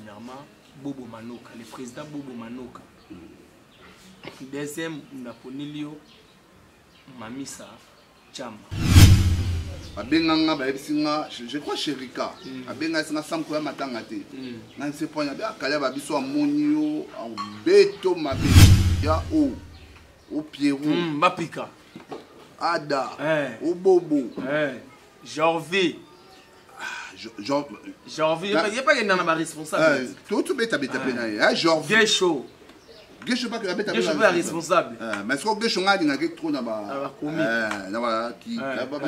premièrement, Bobo Manoka, le président Bobo Manoka. Deuxième, Naponilio Mamisa Chamba. Abenganga baebisinga je crois chez Rika abenga singa samko ya matanga te na se point ya kala ba biso amonio en beto mabe ya o Pierrot Mapika Ada o Bobo Jorvi Jorvi il y a pas que na responsable tout beta pena Jorvi Gesho Gesho pas que la beta responsable mais ce que Gesho ngadi ngaki trop na ba na ba ki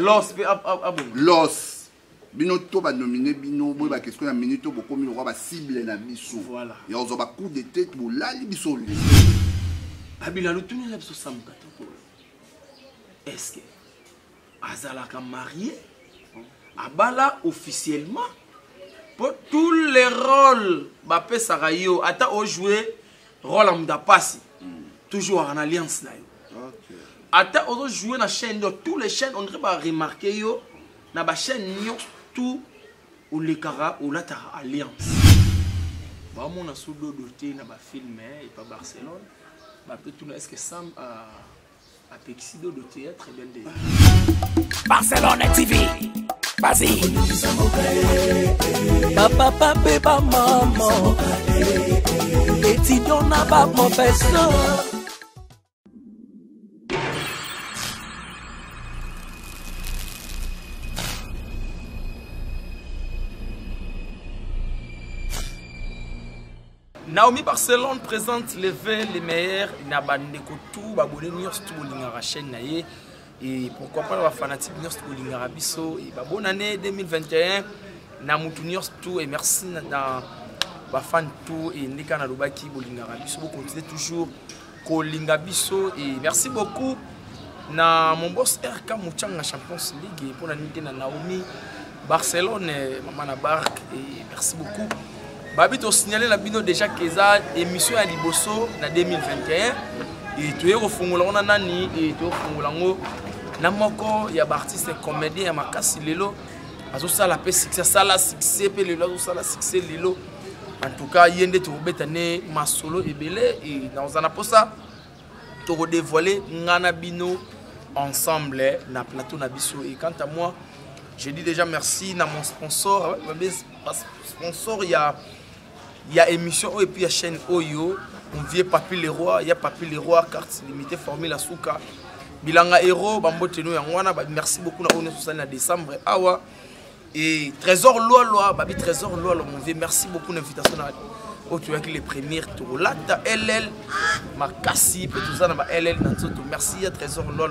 Los bino to ba nominé bino bo ba question na minute beaucoup mi roi ba cible na biso voilà ya ozo ba coup de tête bo lali biso li abila lutuni na biso samuka to est-ce que azalaka marié abala officiellement pour tous les rôles ba pesaka yo ata o jouer rôle amda passi toujours en alliance là yo ata ozo jouer na chaîne de tous les chaînes on devrait pas remarquer yo na ba chaîne yo tout ou les cara ou la alliance ba mon asudo doté na ba film et pas Barcelone ba peut tout est-ce que Sam a Pexido de théâtre bien de Barcelone TV vas-y papa papa maman et tu donnes pas mon personne. Naomi Barcelone présente les 20 les meilleurs na bandeko tout babone nyos tout bolingara chaîne na ye et pourquoi pas ba fanatique nyos tout bolingara biso et ba bonne année 2021 na mutu nyos tout et merci na ba fan tout et ndeka na lobaki bolingara biso bo continuer toujours kolinga biso et merci beaucoup na mon boss RK Muchanga Champions League pour la nité na Naomi Barcelone maman na barque et merci beaucoup. Babi to signaler la bino déjà que ça émission à Liboso na 2021 et tu es refungula on nani et tu refungula ngo na moko ya artiste comédien ya makasi lelo azo sala pe succès sala succès pe lelo azo sala succès lelo en tout cas yende to betane masolo ebele et dans un aposa to redévoiler ngana bino ensemble na plateau na biso et quant à moi je dis déjà merci na mon sponsor sponsor il y a émission et puis il y a chaîne Oyo, on vient Papi Leroy, il y a Papi Leroy, carte limitée, formule à Souka. Bilanga Héros, Bamboteno Yangwana, merci beaucoup na 1 décembre. Awa. Et Trésor Loi, Babi Trésor Loi, on vient, merci beaucoup l'invitation. Tu vois que les premiers tours là, LL, Makassi, tout ça, LL, merci à Trésor Loi,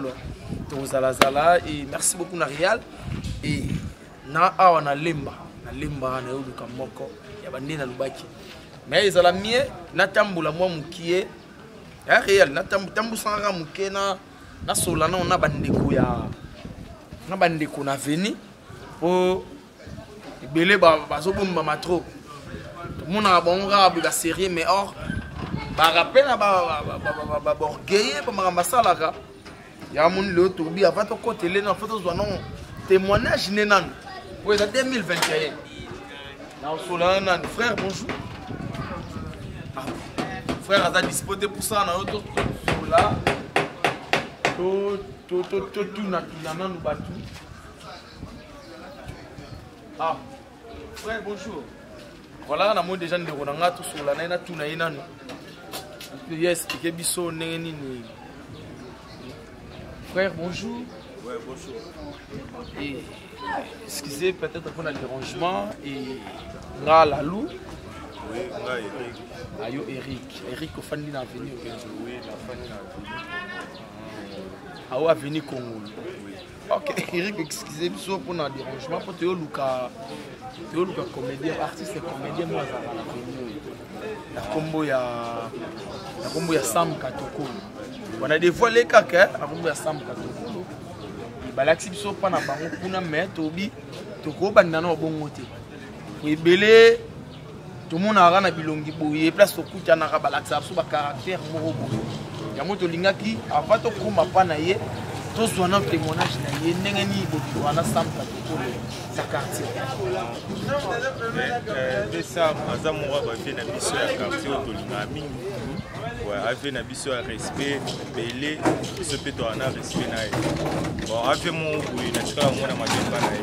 Zala, et merci beaucoup na Real. Et na Awa na Lemba, na Yoduka Moko, Yabane na Lubaki. Mais ils ont la mienne, Natambula moi moukié, réel, Natambu sanga mouké na solana on a bandeko ya, na bandeko na veni pour belé bazobomba matro. Tout le monde a bon rab la série mais or ba rappel na ba borgueillé ba marambasala ya mon le tourbi avant to côté les na photo zo non témoignage nenan pour 2021. Na solana frère bonjour. Frère a disposé pour ça dans autre là tout na nous battu. Ah frère bonjour. Voilà na mo déjà ndeko na tout sur la na tout na inanu. Yes ke biso neni ni. Frère bonjour. Ouais bonjour. Et excusez peut-être pour le dérangement et nga la lou. Oui, là, Eric. Ayo Eric au fan na venir. Oui, la fan na venir. Awa venir Congo. Oui. OK, Eric, excusez moi pour le dérangement pour Théo Luka comédien, artiste comédien moi ça va venir. La combo ya Sam Katoko. On a dévoilé kaka la combo ya Sam Katoko. Balaxi biso pa na bango kuna mais tobi toko bandana obongote. Ebele tout le monde a un bilongi boye place au kuta na kabalaxa so ba caractère moko boye ya moto lingaki avant to koma pa na ye tozwa na témoignage na ye ndenge nini bokiko wana Sam Katokolo na quartier mpe Sam aza moko bavie na biso ya quartier oyo tolingaka mingi avie na biso ya respect ebele biso mpe toa na respect na ye bon avie moko boye natikala mona malemba na ye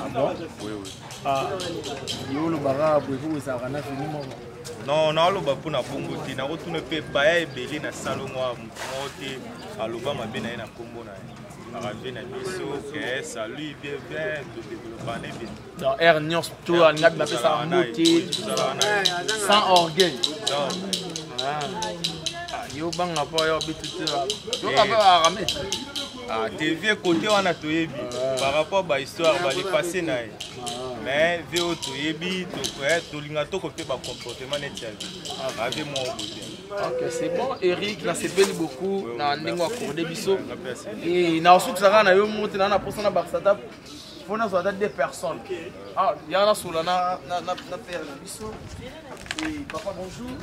yo olobaka boye po ezalaka na fini moko non naoloba mpo na bongo te nakotuna mpe baya ebele na salongo ya motu moko te aloba mabe na ye na nkombo na ye akavie na biso ke salut bien bien todéveloppane bien dans air nyonso to alingabi bapesaka mbote sans orgueil yo banga mpo yo betutu yokabaarame TV côté wana toyebi par rapport ba histoire ba le passé na ye mais veo toyebi tolinga toko pe ba comportement neti ya ave mo bien. Ok, c'est bon. Eric, na sepeli beaucoup na ndingo accordé biso et na osukisaka na yo mote na posana barsata fona so deux personnes. Ah, yana sula na père biso et papa bonjour.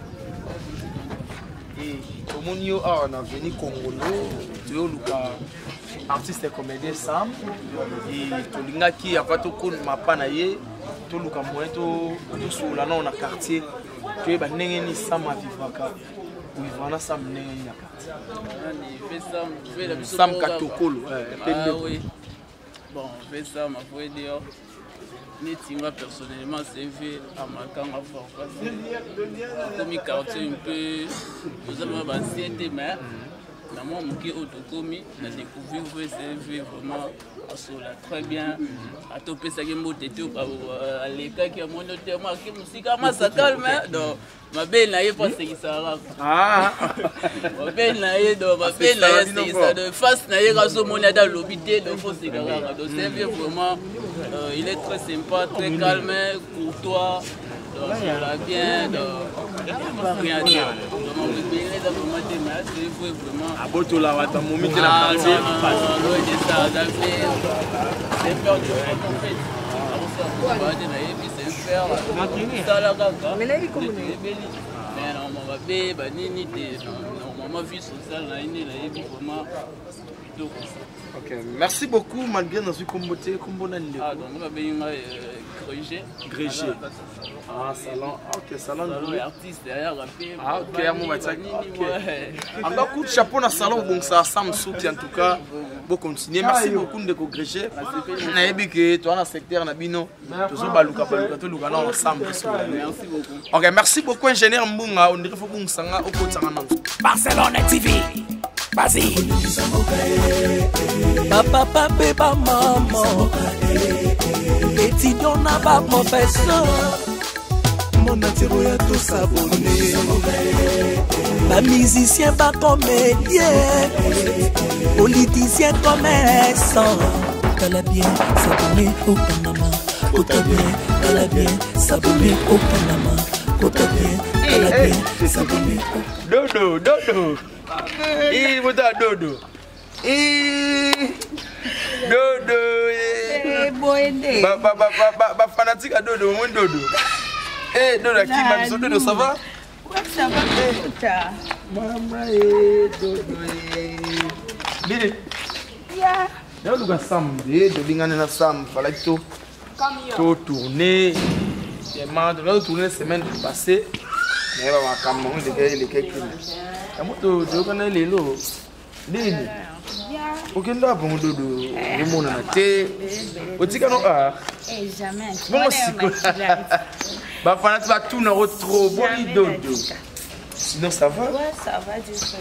Et Omonio on a venu Congolo, tu luka artiste et comédien Sam et tolinga ki apato ko mapa na ye to luka moyen to sula na quartier tu ba ndenge ni Sam avivaka vivana Sam ndenge na quartier Sam Katokolo oui bon fait ça m'a fait dire moi personnellement c'est fait à Makanga fort comme quartier un peu nous avons ancienneté mais dans mon qui autocomi on a découvert que c'est vraiment très bien à toper ça game moteto à l'école qui a mon notamment qui musique à ça calme donc ma belle n'a pas ce qui ça ah ma belle n'a donc ma belle n'a c'est ça de face n'a pas so mon dans l'hôpital donc faut c'est grave donc c'est vraiment il est très sympa très calme courtois donc ça bien donc rien dire donc le bien là pour moi c'est vraiment à botola wa ta momi de la quartier c'est peur de en fait c'est faire ça la gaga mais là il comme mais non mon bébé bah nini maman vie sociale là il est vraiment plutôt comme ça. Ok, merci beaucoup malgré notre communauté comme on a dit. Ah donc on va bien Grégé. Ah salon, ok salon artiste derrière rapper. Ah ok, mon bâtiment. En tout coup de chapeau dans salon donc ça Sam Souti en tout cas. Bon continuer. Merci beaucoup de Grégé. Na yebi que toi dans secteur na bino toujours baluka to luka na ensemble. Merci beaucoup. Ok, merci beaucoup ingénieur Mbunga on dirait faut que sanga au côté na Barcelone TV. Vas-y. Papa, papa, maman. Étudiant n'a pas professeur. Mon attiro ya tout s'abonner. Pas musicien, pas comédien. Politicien, commerçant. T'as bien s'abonner au Panama. T'as bien, t'as bien s'abonner au Panama. T'as bien, t'as bien s'abonner au Dodo. Bota dodo. Dodo. Boende. Ba fanatique à dodo, mon dodo. Dodo qui m'a dit dodo ça va? Ouais, ça va putain. Maman dodo. Bide. Ya. Là le Sam de lingane na Sam fallait to tourner. J'ai demandé de tourner semaine passée. Mais va camon de quelques moto jokana lelo nini okenda bon dodo mona na te otika no jamais bon siko ba fanati ba tout na trop bon dodo sinon ça va ouais ça va juste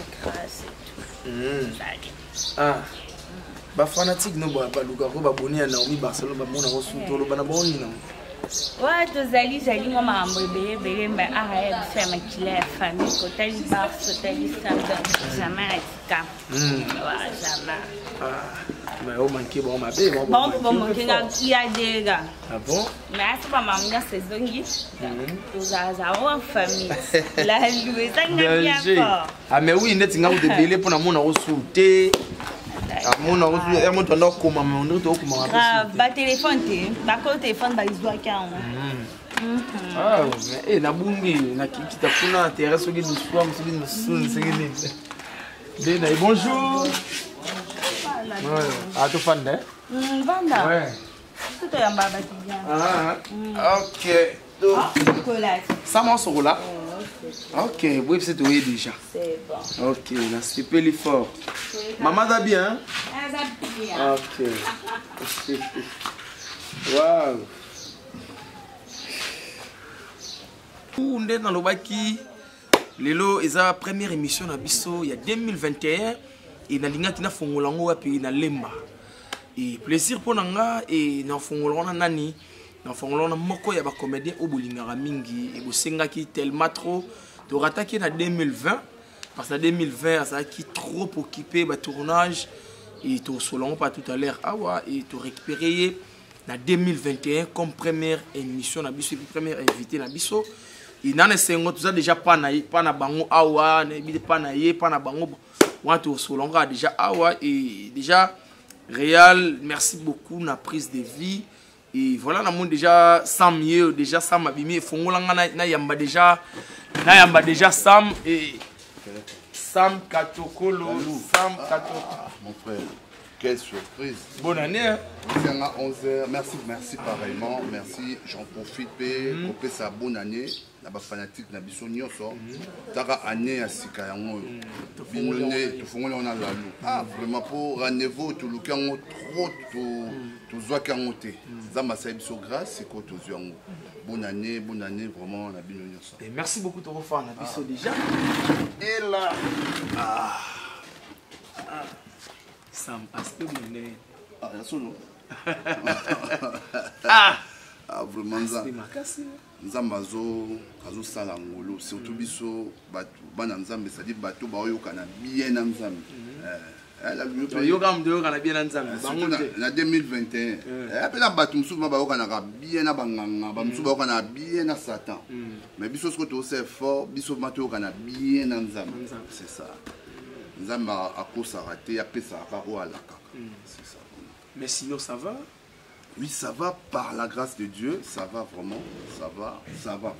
grâce ah ba fanatique no ba luka ko ba boni na omi Barcelone ba mona ko sutolo bana boni na ouais tozali ngo mambo ebele mba araya bisema kila ya famille kotali Barça tali Santa jamais atika ouais jamais mais au manqué bon ma bé bon manqué ya dega ah bon mais c'est pas mamia saisongi tozaza en famille la louer ça n'a bien pas ah mais oui net nga ou de belé pour na mona ko souté mon on monte dans comment on doit comment ba téléphone ba ko téléphone ba izwa kyango ah mais na bungi na kikita kuna intérêt soki nous soir soki nous sun c'est bonjour Ah, tu fan de? Vanda. Ouais. Tout est en bas, bien. Ok. Chocolat. Ça m'a sur là. Ok, oui, c'est tout déjà. C'est bon. Ok, là, c'est peu fort. Maman va bien? Elle va bien. Ok. Waouh. On est dans le baki. Lelo, c'est la première émission na biso, il y a 2021. Et na linga qui na fongolango wapi na lemba. Et plaisir pour nanga et na fongolona nani. Na fongolona moko ya ba comédien au bolingara mingi et bosenga ki tellement trop to rattaquer na 2020 parce que 2020 ça qui trop occupé ba tournage et to solongo pas tout à l'heure awa et to récupérer na 2021 comme première émission na biso et première invité na biso. Et nana sengo tout ça déjà pas na bango awa na bi pas na bango wato solonga déjà awa et déjà Réal, merci beaucoup na prise de vie et voilà na monde déjà Sam ye déjà Sam abimi fongolanga na yamba déjà Sam et Sam Katokolo Sam Katokolo mon frère. Quelle surprise. Bonne année. Hein? À 11h. Merci pareillement. Merci. J'en profite. Pour sa bonne année. La fanatique na biso nyonso. Taka année à Sikayango. Binone, tu fongole on a la lou. Ah, vraiment pour rendez-vous tu lukango trop tu zwa kangote. Zamba sa biso grâce c'est ko tu zwango. Bonne année, vraiment la binone nyonso. Et merci beaucoup de refaire na biso déjà. Et là. Sam, aspect bien. Ah, il y a solo. Vraiment ça. Nzambe azo sala ngolo surtout biso batu bana nzambe ça dit bato ba yoka na bien na nzambe. La yoka na bien na nzambe. Na 2021. Appela bato musu ba yoka na bien na banganga, ba musu ba yoka na bien na Satan. Mais biso ce que tu sais fort, biso mato yoka na bien na nzambe. C'est ça. Nzambe a kosa raté a pesa ka o alaka. C'est ça. Mais sinon ça va? Oui, ça va par la grâce de Dieu, ça va vraiment, ça va vraiment.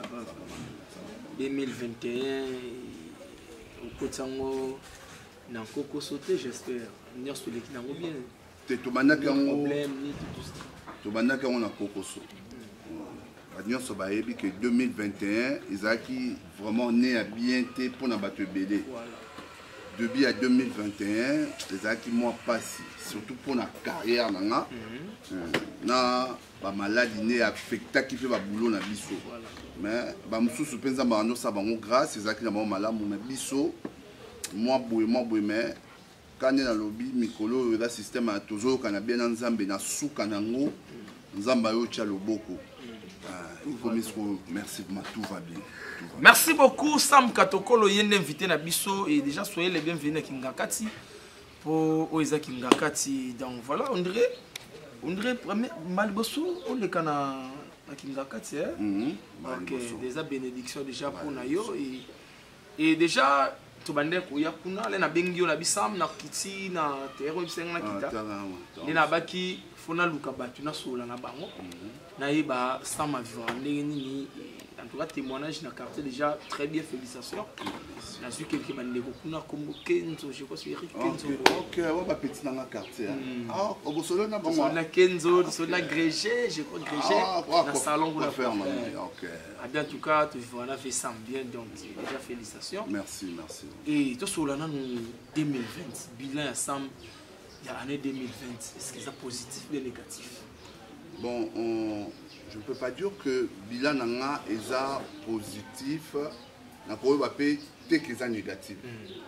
2021, au Kotango, n'a pas sauté, j'espère. Nous sommes bien. Tu problème ni tout ça. Tu bandak on a kokoso. Nous sommes que 2021, Isaki vraiment né à bien pour na battre BD. Depuis à 2021, les acquis moi passé, surtout pour la carrière nanga, na ba maladie né affecté qui fait ba boulot na biso. Mais ba mususu penza ba no sa bango grâce les acquis na ba malamu na biso. Moi boy mais quand na lobby mikolo le système a toujours kana bien nzambe na suka nango nzamba yo tia loboko. Merci, tout va bien. Merci beaucoup Sam Katokolo yende invité na biso et déjà soyez les bienvenus à Kingakati pour Oisa Kingakati. Donc voilà, on dirait premier Malbosu on est kana à Kingakati OK, déjà bénédiction déjà pour nayo et déjà to bande ko yakuna le na bengio na bisam na kiti na tero bisenga na kita. Ni na baki fona luka batu na sola na bango. Na yeba Sam vivre ni en tout cas témoignage na quartier déjà très bien, félicitations. Na su quelques bandeko kuna comme Kenzo, je crois c'est Eric Kenzo. OK, on va petit dans la quartier. Ah, au solo na bango. On a Kenzo, on a Grégé, je crois Grégé. Na salon pour la faire. OK. En tout cas, tu vois on a fait ça bien donc déjà félicitations. Merci. Et tout sur l'année 2020, bilan Sam il y a l'année 2020, est-ce que c'est positif ou négatif? Bon, je ne peux pas dire que bilan nanga est positif, na ko ba pe te que ça négatif.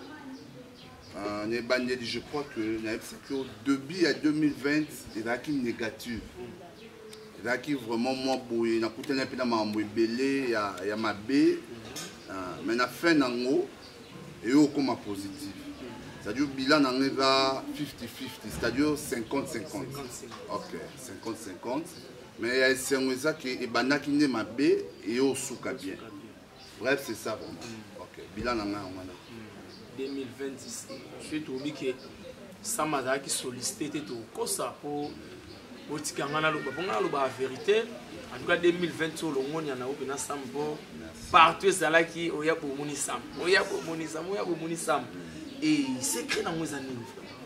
Je crois que au début à 2020, il y a qui négatif. Il y a qui vraiment moi boy na kutana pe na mambo belé ya mabe. Mais na fin nango et au comme positif. C'est-à-dire que le bilan est 50-50, c'est-à-dire 50-50. Ok, 50-50. Mais il y a des gens qui ne sont pas et au souka bien. Bref, c'est ça vraiment. Ok, bilan est 2020, je suis trouvé que ça m'a qui sollicité tout ça pour la vérité. En tout cas, 2020, il y a un sambo partout, c'est là qui est pour Monisam. Et c'est écrit dans mes années.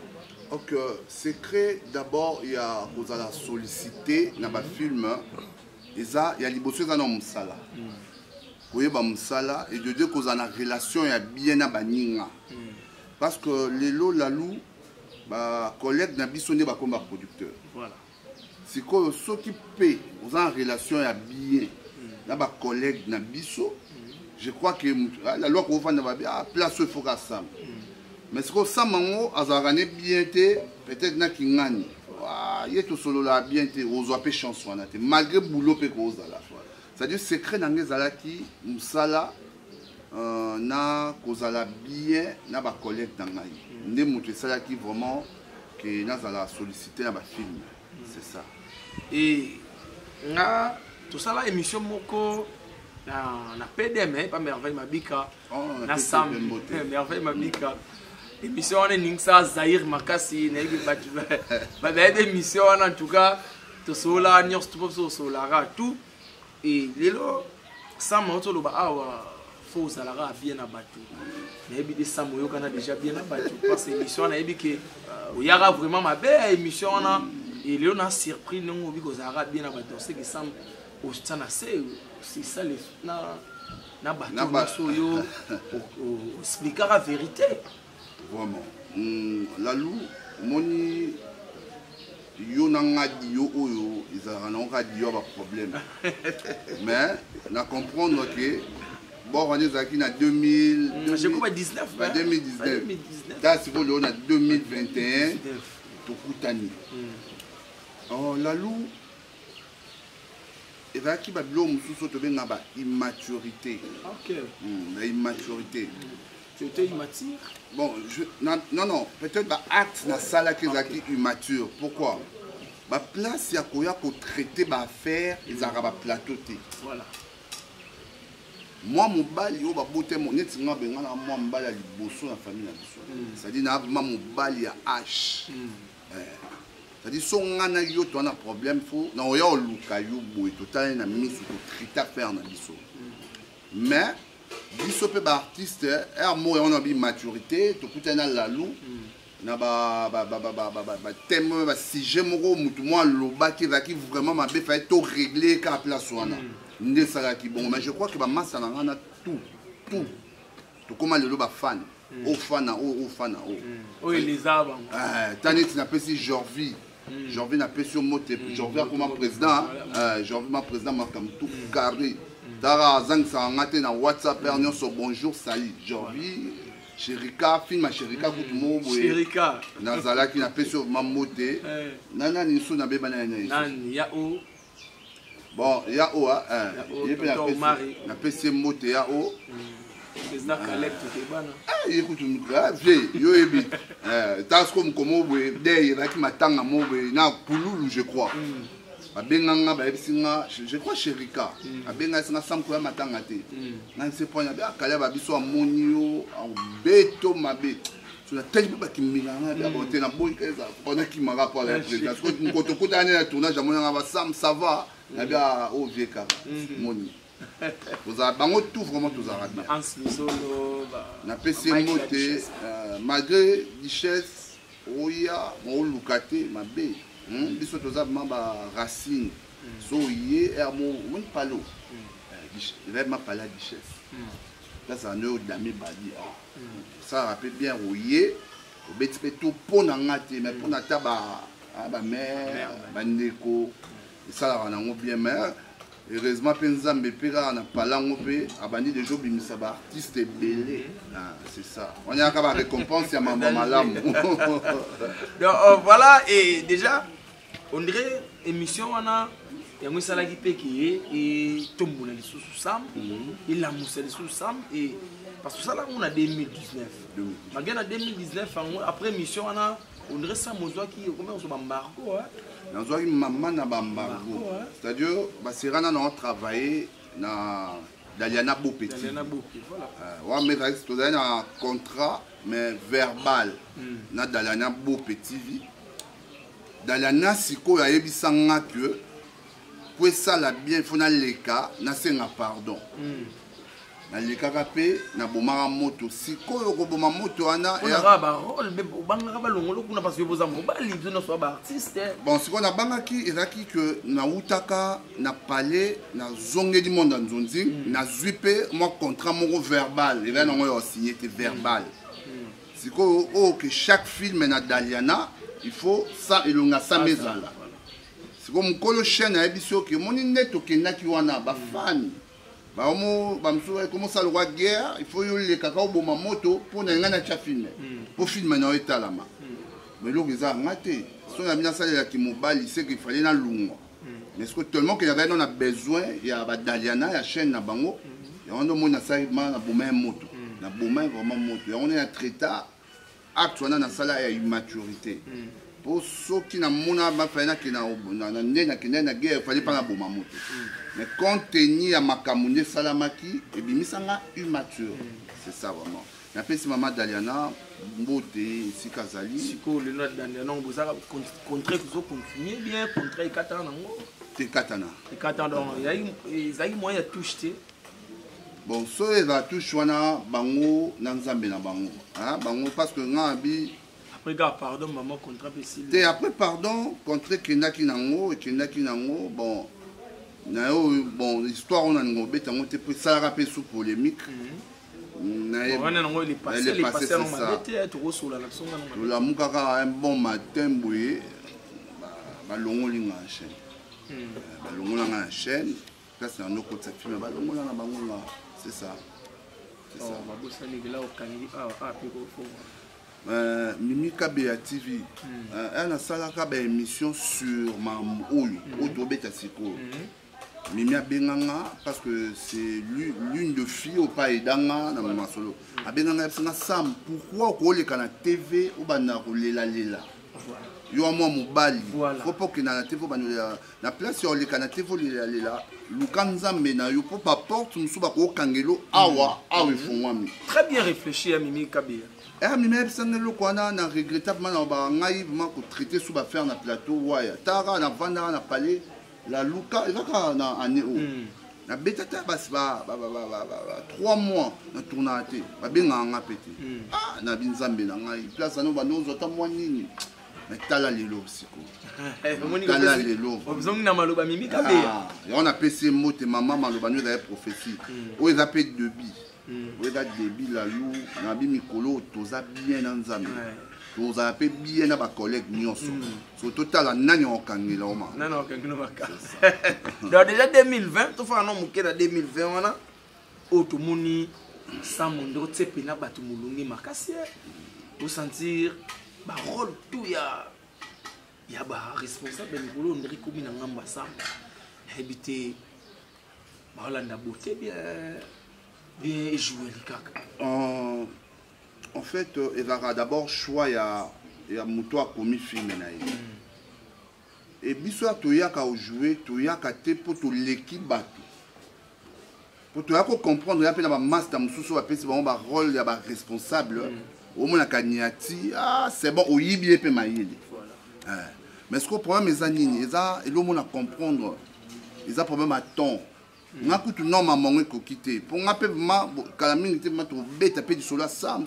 Ok, secret d'abord il y a kozala sollicité na ba film eza il y a liboso eza na musala. Koyeba musala et de deux kozala relation ya bien na baninga. Parce que lelo lalou ba collègue na biso ne ba comme producteur. Voilà. C'est quoi ceux qui paient aux en relation ya bien na ba collègue na biso. Je crois que la loi qu'on va na place il faut ça. Mais ce que ça mango azarane bien té peut-être na kingani. Ah, il est tout solo là bien té ozo pe chanson na té malgré boulot pe ko ozala. C'est-à-dire secret na ngezala ki musala na kozala bien na ba collègue na ngai. Ndé mutu sala ki vraiment que nazala solliciter na ba film. C'est ça. Et na tout ça là émission moko na PDM pas merveille mabika na Sam merveille mabika émission on est ningsa Zahir Makasi na yebi batu ba émission en tout cas to sola nyos to sola tout et lelo Sam on lo ba awa faut salara bien na batu na yebi de Sam yo kana déjà bien na batu parce que émission na yebi que o yara vraiment ma belle émission na et lelo na surpris non obi ko salara bien na batu c'est que Sam au stana c'est ça les na bateau yo expliquer la vérité vraiment lalou moni yo nanga dio oyo izara na nga dio ba problème mais na comprendre que bon on est aquí na 2000 je crois 19 là c'est pour le on a 2021 to kutani oh lalou et va qui va blom sous to benga ba immaturité. OK. La immaturité. Tu étais immature? Bon, non, peut-être ba acte na sala qui est immature. Pourquoi? Ba place ya koya ko traiter ba affaire les araba plateauté. Voilà. Moi mon bali yo ba boté mon net nga benga na moi mbali ya liboso na famille na biso. C'est-à-dire na mon bali ya H. C'est-à-dire si on a un problème, il faut que na misu ko trita faire na biso. Mais biso pe ba artiste mo on a bi maturité to kutana la lou na ba thème ba sujet moko mutu mo loba ki va ki vraiment ma be fa to régler ka place wana. Ndé sala ki bon mais je crois que ba massa na ngana tout to comment le ba fan au fana au fana oh les arbres tanit na pesi Jorvi Jorvi na pesi moté Jorvi comme président Jorvi ma président ma comme tout carré tara zang sa ngate na WhatsApp pernion so bonjour salut Jorvi Chérika film Chérika tout mo Chérika nazala ki na pesi ma moté nana ni so na beba na nani ya o bon ya o na pesi moté ya o président Caleb Tokebana. Écoute, yo ebi. Tas comme boue dei la ki matanga mobe na pululu je crois. Abenganga ba ebisinga je crois Chérika. Abenga singa samko ya matanga te. Na se ponya ba Caleb abiso amoni yo beto mabe. Tu na tellement ba kimilanga ba bote na boy keza. On a qui m'a rapport à la présidence. Quand on côté année la tournage amona ba Sam ça va. Na bien au vieux kaba. Moni. Vous avez tout vraiment tous arabes. Na PC moté malgré richesse oya mo lukate mabe. Biso toza mamba racine. So yé ermo un palo. Vraiment pas la richesse. Là ça ne d'ami badi. Ça rappelle bien oyé. Au beti tout pour na ngate mais pour na taba ba mère bandeko. Ça la rend bien mais heureusement Penzambe Pera n'a pas l'angopé abandi de job bimisa ba artiste belé c'est ça on y a qu'à récompense à maman malam donc voilà et déjà on dirait émission on a ya mwisala ki peki et tombona les sous Sam et la moussel sous Sam et parce que ça là on a 2019 malgré en 2019 après émission on dirait ça mozo qui comment on se bambargo dans une maman na bambargo c'est-à-dire basirana na travailler na Daliana Bopeti voilà ouais mais reste tout un contrat mais verbal na Daliana Bopeti Daliana siko ya yebisanga que pour ça la bien faut na leka na senga pardon nalekaka mpe nabomaka moto sikoyo koboma moto wana bon sikoyo nabangaki ezalaki ke nautaka na palais nazongeli monde ya nzonzi nazwi mpe mwa contrat moko verbal ezali nango ya osigne te verbal sikoyo oyo ke chaque film na Daliana il faut ça elonga samba ezala sikoyo mokolo chaîne ayebi so ke moni nde tokendaki wana bafani comme ça le roi guerre il faut le cacao boma moto pour na ngana cha film pour film na etalama mais lo geza ngate so na mina sala ki mobali c'est qu'il fallait na lungo mais ce que tellement qu'il y avait on a besoin il y a ba Daliana ya chaîne na bango ya on mona ça na boma moto na boma vraiment moto ya on est traita acte wana na sala ya immaturité pour ceux qui na mona ba faina ki na na guerre il fallait pas na boma moto. Mais compte tenu à Makamune Salamaki, et bien, ça immature. C'est ça vraiment. Et après, c'est Maman Daliana, Mbote, Sikazali. Siko, le nom de Daliana, vous avez contrat que vous continuez bien, contrat et Katana. C'est Katana. Et Katana, il y a eu moyen de toucher. Bon, ça, il va toucher Bango, Nanzambe na Bango. Bango, parce que Nabi. Après, pardon, maman, contrat Bessil. Et après, pardon, contrat Kenaki Nango, et Kenaki Nango, bon. Bon, l'histoire on a une bête, on était pris ça rappelé sous polémique. Il est passé ça. La mukaka un bon matin bouillé, balongo linga en chaîne. Balongo linga en chaîne. Là c'est un autre côté film, balongo linga bango c'est ça. C'est ça. Mimi Kabea TV, elle a salaka ba émission sur Mam Oyo, Otobeta Siko. Mimi Abenganga parce que c'est l'une de filles au pas edanga na mama solo. Abenganga c'est Sam pourquoi ko le kana TV ou bana ko lela. Yo moi mobali. Faut pas que na TV bana na place yo le kana TV lela. Lukanza mena yo pour pas porte musu ba ko kangelo awa fongwami. Très bien réfléchi à Mimi Kabea. Mimi Absangelo ko na regrettablement ba ngai vraiment ko traiter sous ba faire na plateau waya. Tara na vanda na palais. La Luka, il va quand on année où la bêta bas 3 mois na tournée ba benga nga pété na binzambe na ngai place no ba nozo ta mwanini mais tala lelo siko tala lelo obzongi na maloba Mimi Kabea on a PC mote maman maloba no da prophétie o eza pe debi o eza debi la lou na bi mikolo toza bien na nzambe vous avez bien à ma collègue Nyonso. Sur total, nani on kangi là au moins. Non, kangi no maka. Donc déjà 2020, tout fait un nom qui est 2020 on a automoni samondo tsepe na batu mulungi makasi. Pour sentir ba rôle tout ya ba responsable ngolo ndri komi na ngamba sa. Habité ba Hollanda beauté bien joué likaka. En fait, il va d'abord choix il y a muto a commis film naï. Et biso toyaka au jouer, toyaka te pour to l'équipe batu. Pour toyaka comprendre, il y a pas de master mususu va pesi ba rôle ya ba responsable. Au moins la kanyati, c'est bon, au yibi pe maïli. Mais ce que problème mes anini, et le monde à comprendre, ils a problème à temps. Nga kutu non ma monge ko quitter pour nga pe ma kalamini te ma to beta pe di sola sam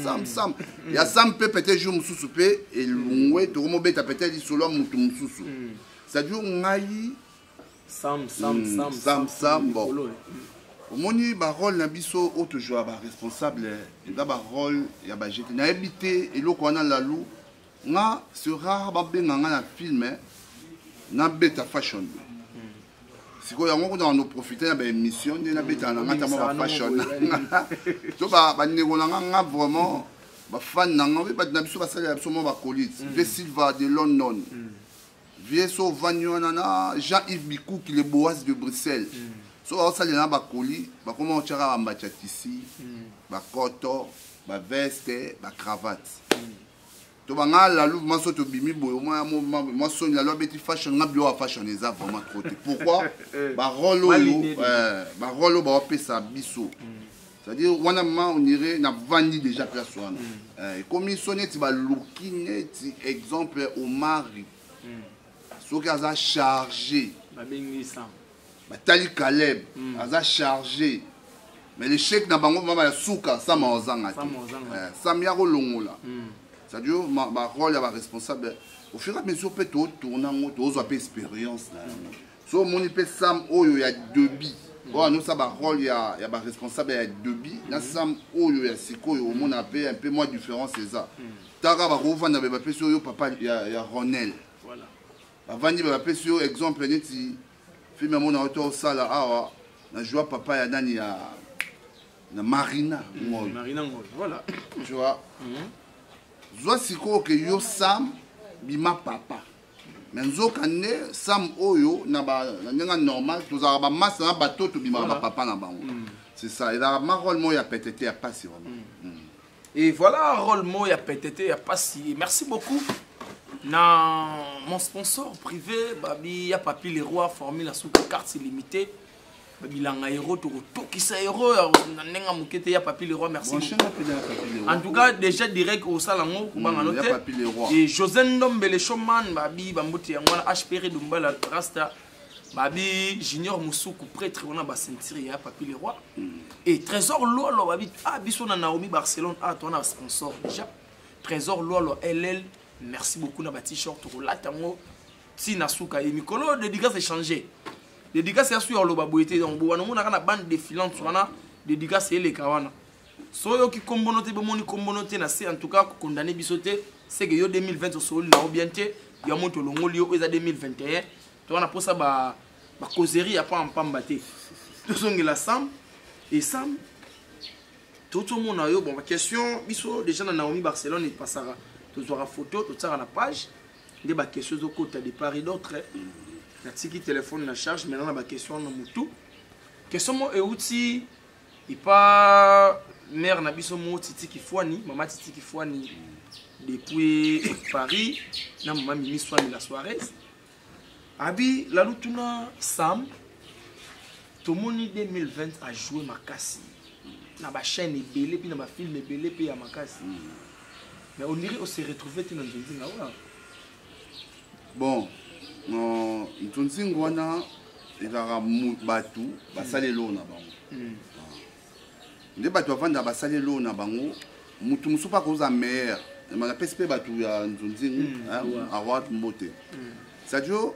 ya sam pe peut-être jour mususu pe et lungwe to mo beta peut-être di sola mutu mususu ça dit ngai sam bon omoni ba rôle na biso auto joueur ba responsable et ba rôle ya ba jeté na habité et loko wana la lou nga sera ba benga na film na beta fashion. Si vous avez profité de l'émission, vous avez fashion. Vraiment, fan Silva de London. Vieso Vagnonana, Jean-Yves Bikou qui est boas de Bruxelles. So ça les ba colis, ba comment on tira en ici, ba coton, ba veste, ba cravate. To banga la louve maso to bimi boy moi sonne la lobby fashion na bio fashion les a vraiment trop. Pourquoi? Ba rolo ba pesa biso. C'est-à-dire on irait na vandi déjà place wana. Et comme il sonne ti ba looking ti exemple au mari. So que ça chargé. Ba bengi ça. Ba tali Caleb, ça chargé. mais l'échec na bango mama ya suka Sam ozanga Sam ya kolongola c'est-à-dire ma rôle ya ba responsable au fur et à mesure peut tourner to ozo pe expérience na so moni pe Sam oyo ya debi oh nous ça ba rôle ya ba responsable ya debi na Sam oyo ya sikoyo au mona pe un peu moins différent c'est ça taka ba rovanda ba pe so yo papa ya Ronel voilà avandi ba pe so exemple neti film mona auto sala awa na joie papa ya nani ya na Marina Marina voilà tu vois Zoa siko que yo Sam bima papa mais nzoka ne Sam oyo na ba nga normal tozara ba massa na bato to bima ba papa na bango c'est ça il a ma rôle mo ya PTT ya passi vraiment et voilà rôle mo ya PTT ya passi merci beaucoup na mon sponsor privé babi ya Papi Leroy formule sous carte illimitée bilanga héros to tokisa héros na nenga mukete ya Papi Leroy merci en tout cas déjà direct au salango kubanga note et José Ndombele Showman babi bambote ngwana HPR Dumbala Rasta babi Junior Musuku prêtre on a ba ceinture ya Papi Leroy et Trésor Lolo babi biso na Naomi Barcelone toi on a sponsor déjà Trésor Lolo LL merci beaucoup na ba t-shirt to latango si nasuka et mikolo dédicace échanger dédicace sur le baboité donc boana mona kana bande défilante wana dédicace les kawana soyo ki kombonote be moni kombonote na c'est en tout cas condamné bisoté c'est que yo 2020 so na obienté ya moto longoli yo eza 2021 to wana posa ba causerie ya pa mpambate to songela Sam et Sam tout le monde a eu bon question biso déjà na Naomi Barcelone et passara to zora photo to tsara na page des ba questions au côté de Paris d'autres na tiki téléphone na charge maintenant na ba question na mutu question mo euti ipa mère na biso mo titi kifwani mama titi kifwani depuis Paris na mama mimi soirée la soirée abi la lutuna Sam tout moni 2020 a joué makasi na ba chaîne ebele puis na ba film ebele pe ya makasi mais on dirait on s'est retrouvé dans nzondi na wa bon ntonzingo wana ezaka bato basalelo na bango nde bato bavanda basalelo na bango mutu mosusu mpa koza meilleur napesi mpe bato ya ntonzingo aroi mbote c'est-à-dire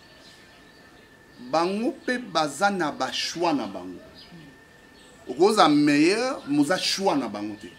bango mpe baza na bashoi na bango okoza meilleur moza shoi na bango te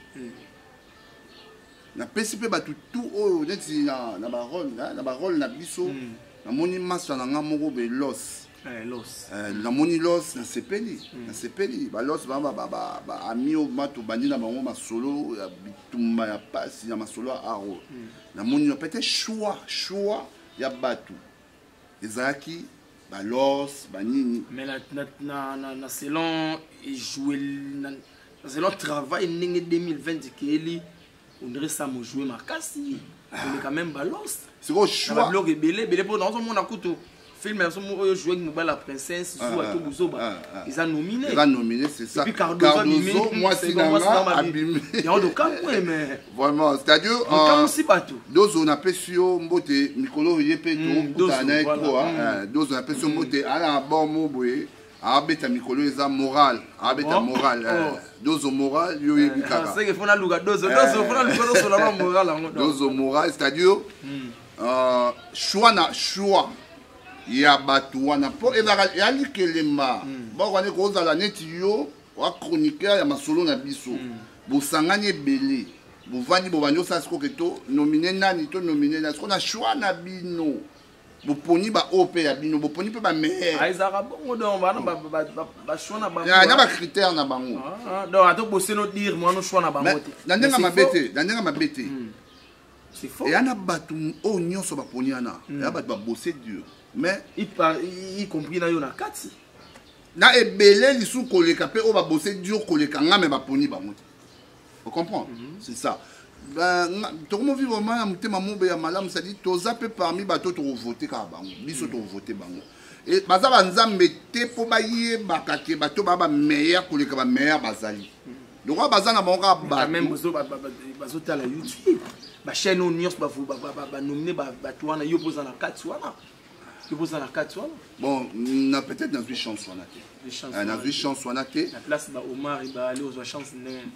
napesi mpe bato tout oyo neti na barole na biso namoni masa na nga moko be los namoni los na sepeli balos baami oyo mato bandi na bango masolo ya bitumba ya pasi ya masolo ya aro namoni peut-être choix ya bato ezalaki balos banini mais na selon jouer na selon travail ndenge 2020 keli on dirait ça mo jouer makasi mais quand même balos c'est quoi choix blog belé pour dans mon akuto film so mo jouer avec la princesse sous à Tobuzoba ils ont nominé c'est ça puis Cardozo moi si nanga abimé il y a de camp mais vraiment c'est-à-dire camp aussi partout dozo na pesio mbote mikolo yepe to kutana ko dozo na pesio mbote ala bon mo boye abeta mikolo eza moral abeta moral dozo moral yo yebi kaka c'est que fona luga dozo fona luga sur la moral dozo moral c'est-à-dire choix ya bato wana po ezaka ya likelema bakwane kozala neti yo wa chroniqueur ya masolo na biso bosangani ebele bovandi bobandi osala siko ke to nomine nani to nomine nani siko na choix na bino boponi ba op ya bino boponi mpe bameilleur ezalaka bongo donc bana bachoix na bango na bacritère na bango donc ato boseno dire mwana choix na bango te na ndenga mabe te c'est faux eya na bato oyo nyonso baponi wana eya bato babose dur mais y compris na yo na kati na ebele lisu koleka pe o ba bosser dur koleka nga me ba poni ba moti on comprend c'est ça to comment vivre vraiment mutema mobe ya malamu ça dit toza pe parmi bato to voter ka bango biso to voter bango et baza banzambe te po ba ye bakake bato ba meilleur koleka ba meilleur bazali donc baza na bango ba même bazo ta la YouTube ba chaîne on news ba nominé ba to wana yo poza na kati wana Bon, peut-être dans une chance on a été. Dans une chance on a été. La place ba Omar il va aller aux chances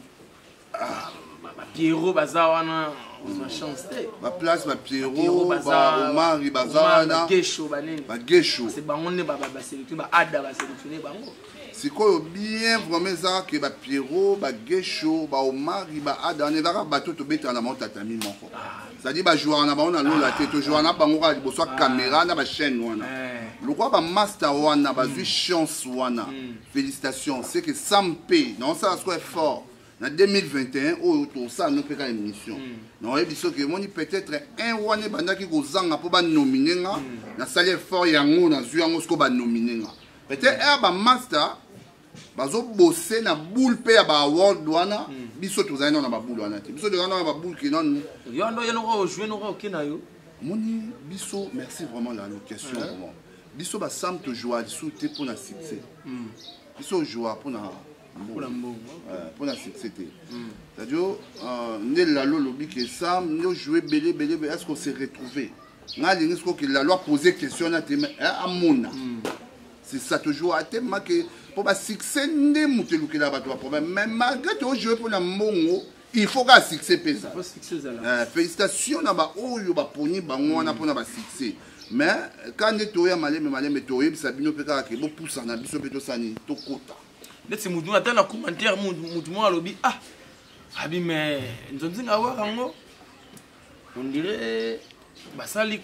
Pierrot Bazawana aux chances. La place ba Pierrot ba Omar il Bazawana. Gesho banene. Ba Gesho. C'est ba on ne ba sélectionner ba ada ba sélectionner bango. C'est quoi bien vraiment ça que ba Pierrot ba Gesho ba Omar il ba ada on est là bateau to beta na monta tami moko. C'est-à-dire ba joueur na ba on a lo la tête joueur na bango ka bo so caméra na ba chaîne wana. Le quoi ba master wana ba zui chance wana. Félicitations, c'est que Sampé non ça soit fort. En 2021, tout ça nous fait une émission. Non, et bien que moi peut-être un wane banda qui gozanga pour ba nominer nga na salaire fort yango na zuango sko ba nominer nga. Peut-être ba master bazo bosser na boule pe ya ba award wana biso to zaina na ba boule wana te. Biso de na ba boule ki non. Yo ndo yeno ko jouer no ko kina yo. Moni biso merci vraiment la location vraiment. Biso ba sam to jouer sous te pour na succès. Biso jouer pour na pour la succès. C'est-à-dire, la loi lobby que ça, nous jouer belé, est-ce qu'on s'est retrouvé? On a dit que la loi posait question à mon. C'est ça toujours à thème que pour la succès, mais malgré tout, jouer pour la mongo, il faut qu'un succès pèse. Félicitations à ba oyo ba poni bango na pour na succès. Mais quand on est toyé malé toyé, ça bino peka ke bo poussa na biso beto sani to kota. Neti mutu ata na commentaire mutu mo alobi abi mais nzonzinga wa kango on dirait basali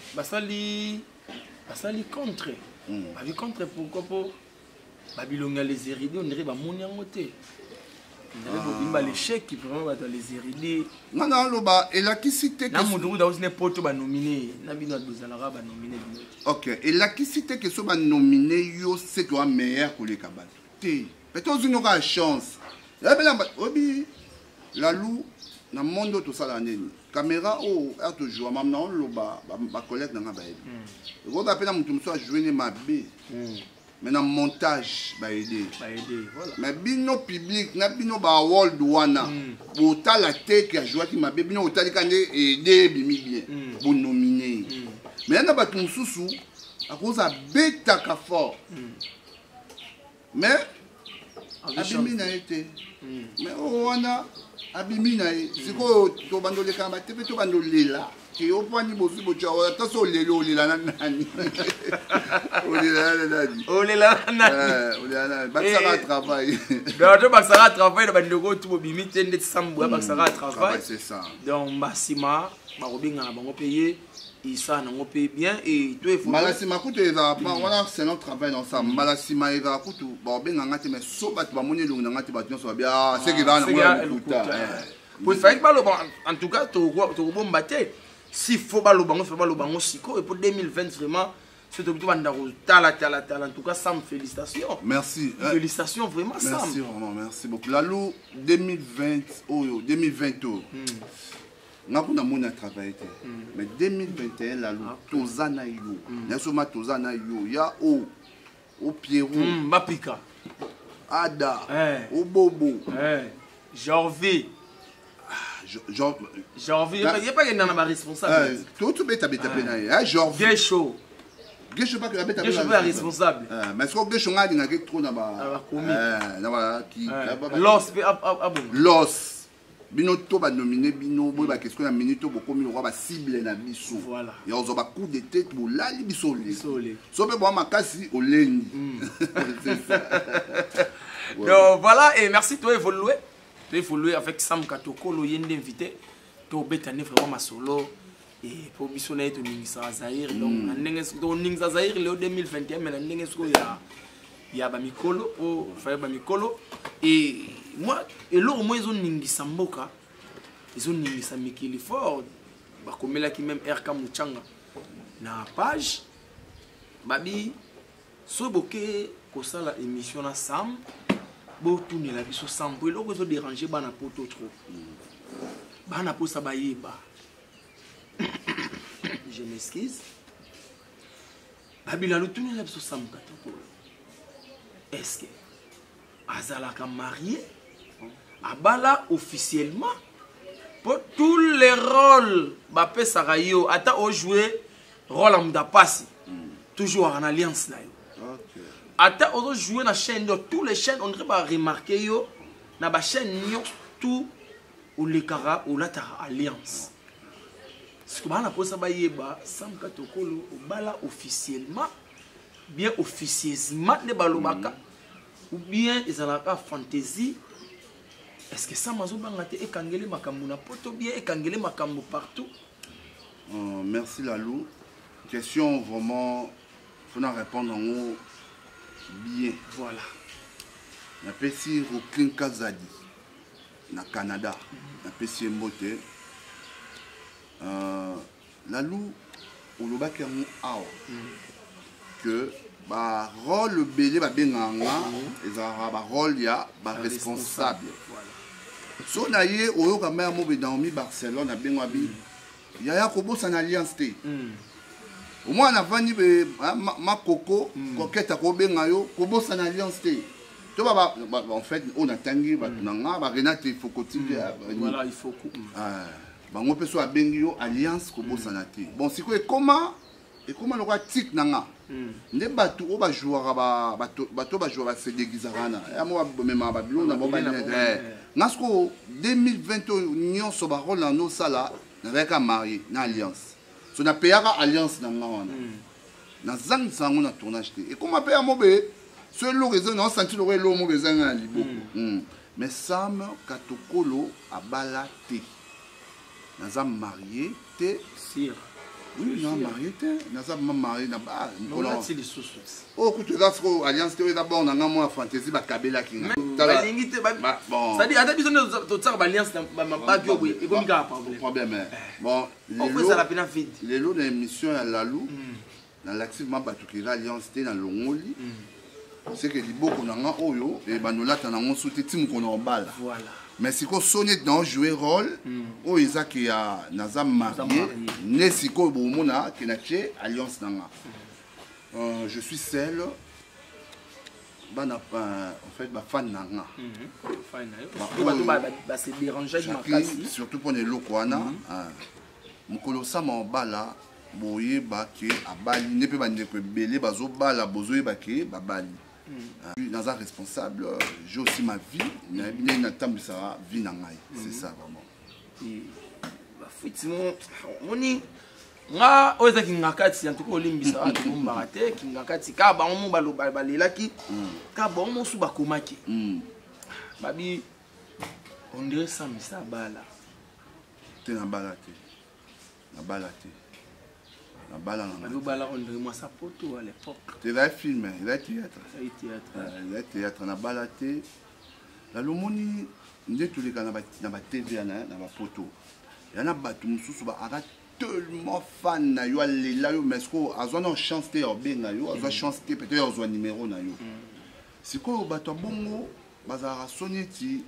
contre abi contre pourquoi pour babilonga les héridés on dirait ba moni yango te on dirait bobimba l'échec qui vraiment ba les héridés non loba et la qui cité que na mutu da aussi ne poto ba nominé na bino dozalaka ba nominé bino. OK et la qui cité que so ba nominé yo c'est toi meilleur que les kabal te. Peut-être une autre chance. La lou, dans le monde tout ça la caméra ou est toujours maintenant le ba collègue dans la baie. Le gros appel à mon tour soit jouer ma bé. Mais dans montage ba aider. Voilà. Mais bino public, na bino ba world wana. Pour ta la tête qui a joué qui ma bé bino ta likande aider bimi bien. Pour nominer. Mais na ba ton sousou à cause à bêta ka fort. Mais abimi na été mais on a abimi na c'est quoi to bando le kamba te to bando lela ki opani bosi bo chawa ta so lelo lela nani olela nani baksa travail donc baksa travail na bando ko to bimi tende sambu baksa travail c'est ça donc basima ba robinga na bango payer ça n'a pas bien et tout est faux. Malasima kutu eza wana c'est notre travail dans ça. Malasima eza kutu ba benga ngati mais so bat ba moni lunga ngati ba nyonso ba c'est qui va na kuta. Pour faire pas le en tout cas to bomba te si faut pas le bango faut pas le bango siko et pour 2020 vraiment c'est tout banda tala en tout cas Sam félicitations. Merci. Félicitations vraiment Sam. Merci vraiment merci beaucoup. Lalo 2020 oyo 2020 nakuna mona travailler mais 2021 la tozana yo nasoma tozana yo ya o Pierrot Mapika Ada o Bobo Janvier il y a pas quelqu'un na responsable tout beta pena Janvier Gesho pas que la beta responsable mais ce que Gesho ngadi ngaki trop na ba na ba ki Los bino to ba nominé bino boy ba question na minute boko mi roi ba cible na biso voilà ya ozo ba coup de tête bo lali biso le so be bo makasi olendi c'est ça donc voilà et merci toi évoluer avec Sam Katoko lo yende invité to betane vraiment ma solo et pour biso na to ningisa Zaire donc na ndenge to ningisa Zaire le 2021 mais na ndenge sko ya ba mikolo o fa ba mikolo et moi et là au moins ils ont ningisa mboka ils ont ningisa mikili fort ba komela ki même RK Muchanga na page babi so boke ko sala émission na Sam bo tourner la biso Sam pour le ko déranger bana poto trop bana po sa bayeba je m'excuse babi la tourner la biso Sam Katoko. Est-ce que Azalaka marié Abala officiellement pour tous les rôles Bape Sarayo ata o jouer rôle amda passi toujours en alliance. Ata on jouer na chaîne, tous les chaînes, on devrait remarquer yo, na ba chaîne tout ou les cara ou la alliance. Ce que bana posa ba yeba, Sam Katokolo ou bala officiellement, bien officieusement ne balobaka, ou bien ils ont la fantaisie. Est-ce que ça mazo bangate e kangele makambo na poto bien e kangele makambo partout? Merci Lalou. Question vraiment, faut en répondre en haut bien. Voilà. Na pesi Roklin Kazadi na Canada. Na pesi Mbote. Lalou olobaki yango awa que ba rôle belé ba benganga ezara ba rôle ya ba responsable. So na ye oyo ka mère mo be dans mi Barcelone na bengwa bi yaya ko bossa na alliance te. Au moins na vandi be ma coco coquette ko benga yo ko bossa na alliance te. To ba en fait on a tangi ba nanga ba Renate Fokoti. Voilà, il faut bango pe so abengi yo alliance ko bossa na te. Bon siko e comment le roi tik nanga. Nde batu o ba jouera bato ba jouera se déguisarana. Ya mo ba mema ba bilo na mo ba Nasko 2020 union so ba rôle na no sala na ka marié na alliance. So na payaka alliance na wana. Na zang sango na tournage te. Et comment payer mo be ce lo raison na senti lo lo mo besoin na libo. Mais Sam Katokolo a balaté. Naza marié te sire. Oui, non, marié, naza marié na ba. On a dit les sous-sous. Oh, écoute, gasco alliance te d'abord na moi fantaisie ba kabela kinga. La ligne te ba. Bon. Ça dit à besoin de tsar ba alliance ba ba bio oui, et comme gars problème. Bon, on fait ça la peine vite. Les lots d'émission à Lalou dans l'activement batukira alliance te na longoli. C'est que liboko nanga oyo et banolata na nsoute tim ko na bala. Voilà. Mais si on sonne dans jouer rôle, oh Isaac qui a naza marié, ne si ko bomona qui n'a que alliance nanga. Je suis celle, en fait, ma fan nanga. C'est dérangeant surtout pour les locaux mukolo sama bala boye bake abali ne peut pas ne belé bazo bala bozo bake babali. Dans un responsable, j'ai aussi ma vie, mais il y a une table ça vie nangai, c'est ça vraiment. Effectivement, moni nga oza kingakati en tout cas olimbisa to mbarate kingakati ka ba mo balo balelaki ka ba mo su bakomaki. Babi on dirait ça mais ça bala. Te na balate. Na balate. La balle on dirait moi sa poto à l'époque. Tu vas filmer, il va théâtre. Il va théâtre, on a baladé. La lomoni, nous tous les cas na TV na poto. Il y en a battu mususu ba ara tellement fan na yo alela yo mais ko azwa na chance te obenga yo, azwa chance te peut-être azwa numéro na yo. Siko bato bongo bazara soneti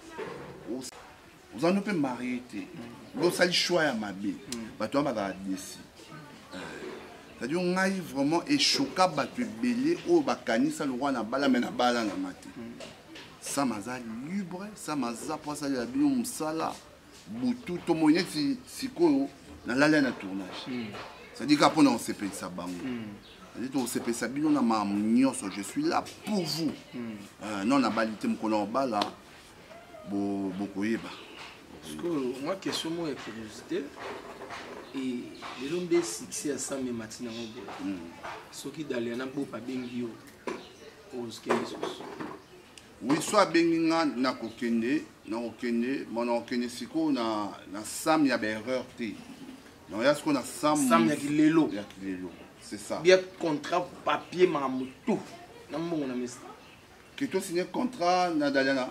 aux en peut marié te. Lo sali choix ya mabe. Bato ba desi. C'est-à-dire on a vraiment échoqué bato belé au bakani ça le roi na bala mais na bala na mate. Ça maza libre, ça maza pour ça la bien musala butu to moyeti siko na la na tournage. C'est-à-dire qu'après on s'est payé ça bango. C'est-à-dire on s'est payé ça bien on a ma nyonso je suis là pour vous. Non na balité mkono bala beaucoup yeba. Parce que moi question moi curiosité. Et les gens de succès à ça, mais maintenant, ceux qui d'aller en beau pas bien bio, aux oui, soit bien na kokende, mon okende siko na sam ya erreur té. Non, il y a ce qu'on a sam ya kilelo. C'est ça. Bien contrat papier mamutu. Na mbongo na mesa. Que tu signé contrat na Daliana.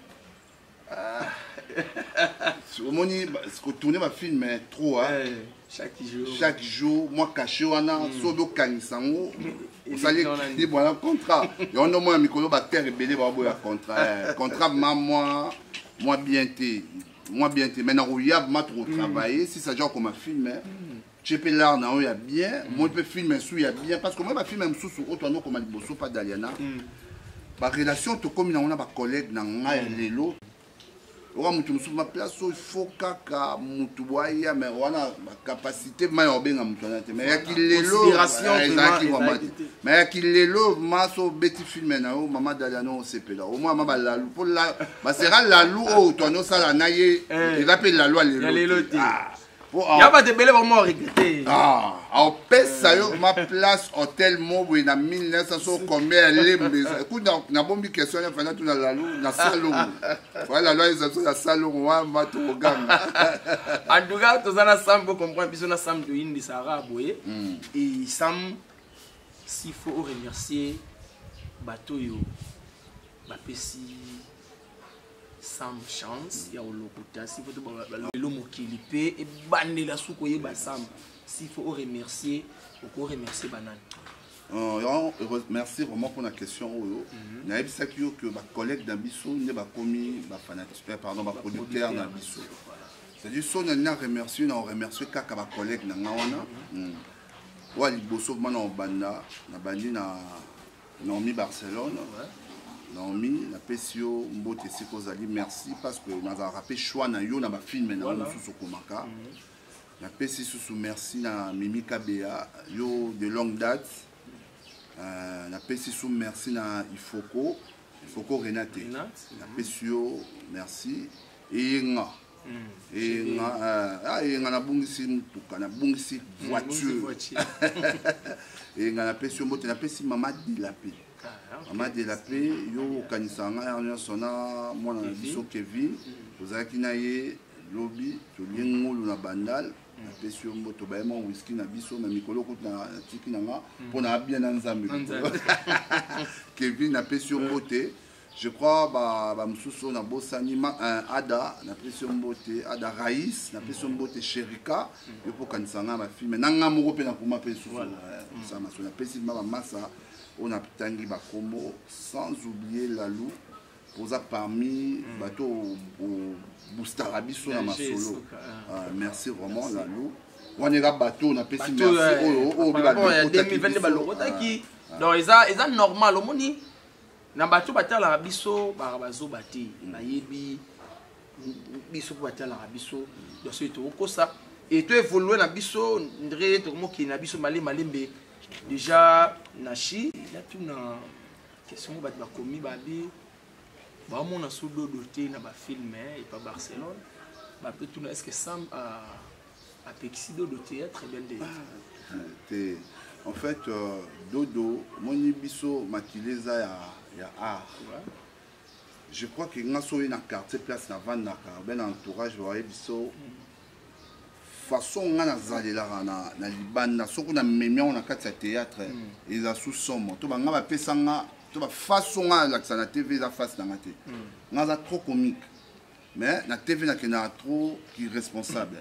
Au moni, ce que tourner ma film trop chaque jour moi caché wana sobo kanisango vous allez dire voilà contrat et on a moins mikolo ba terre belé ba boya contrat moi bien té maintenant où il y a ma trop travailler si ça genre comme un film tu peux là na il y a bien moi peut filmer sous il y a bien parce que moi ba film même sous autre non comme Liboso pas Daliana ba relation to comme on a ba collègue na ngai lelo oka mutu mosusu ma place oyo il faut kaka mutu boaya mais wana capacité ma obenga mutu wana te mais yaki lelo ezalaki vraiment te mais yaki lelo maso beti filme na yo mama daliano osepela au moins ma balalu po la basera lalu oyo toanosala na ye eza mpe lalu ya lelo te ya ba te bele vraiment regretter apesa yo ma place hôtel mobwe na 1900 combien lembe écoute na bombi question ya fana tuna lalu na salon voilà la loi ya salon wa mato oganga en tout cas tozana sam pour comprendre biso na sam de indi sara boye et sam s'il faut remercier bato yo ba pesi Sam chance ya olokuta s'il faut to le mokili pe e bandela suko ye ba sam s'il faut remercier ou remercier banane merci vraiment pour la question oyo na ebisaki yo que ba collègue na biso ne ba komi ba fanatique pardon ba producteur na biso c'est-à-dire so na remercier na remercier kaka ba collègue na ngawana wa liboso mana obanda na bandi na Naomi Barcelone Naomi la pesio mbote sikozali merci parce que nous avons rappelé choix na yo na ba film na mususu komaka na pesi susu merci na Mimi Kabea yo de longue date na pesi sous merci na Ifoko Renate na pesio merci enga na bungisi mutuka na bungisi voiture enga na pesio mbote na pesi mama Dilape Maman de la paix, yo kanisanga ya sona mwana na biso Kevin, ozaki na ye lobby to lingulu na bandal, na pesio mboto ba mo whisky na biso na mikolo ko na tiki nanga pona bien na nzambe. Kevin na pesio mbote, je crois ba msuso na bosani ada na pesio mbote, ada Raïs na pesio mbote Sherika, yo po kanisanga ba filme nanga moko pe na kuma peso. Ça ma sona pesi ma massa on a tangi bakomo sans oublier Lalou posa parmi bateau au Boustarabiso na masolo merci vraiment Lalou on est là bateau on a pesi merci oh 2022 balorota qui donc ils normal au moni na bateau batala biso bazo bati na yebi biso batala biso donc c'est tout ça et tu évoluer na biso ndre to mo ki na biso malembe déjà nashi il y a tout na question ba komi babi ba mon sous doté na ba film et pas Barcelone ba peut tout est-ce que Sam a pexi doté très bien des en fait dodo moni biso makileza ya art je crois que ngaso na quartier place na vandaka ben entourage voyez biso façon ngana zalela na libanda soko na memia on a kati ya théâtre ils a sous somme to banga ba pesanga to ba façon ngana la na TV la face na ngate ngaza trop comique mais na TV na kena trop irresponsable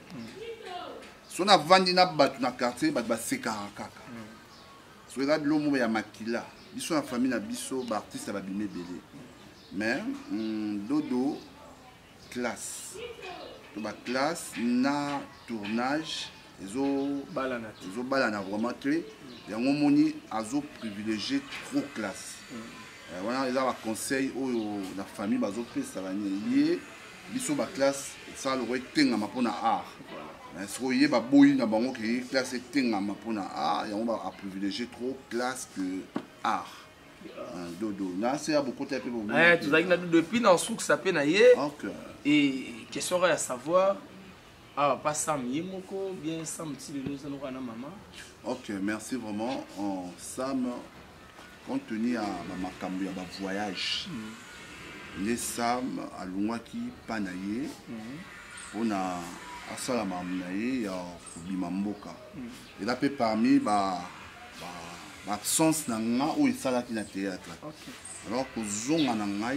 so na vandi na batu na quartier ba sekara kaka so regarde l'homme ya makila biso na famille na biso ba artiste ba bimé belé mais dodo classe ma classe na tournage ezo balana vraiment très yango moni azo privilégié trop classe wana eza ba conseil oyo na famille bazo pesa bani ye biso ba classe ça le tenga mapona art est-ce que ye ba boyi na bango ke classe tenga mapona art yango ba privilégié trop classe que art dodo na c'est beaucoup tapé bon tu as dit depuis dans souk ça pe na ye et question à savoir pas Sam yemoko bien Sam ti le zo na maman. OK, merci vraiment Sam compte tenu à makambo ya ba voyage les Sam alungwaki panaye on a asala mamnaye ya kubima mboka et là parmi l'absence na nga ou esalaki na théâtre alors kozonga na ngai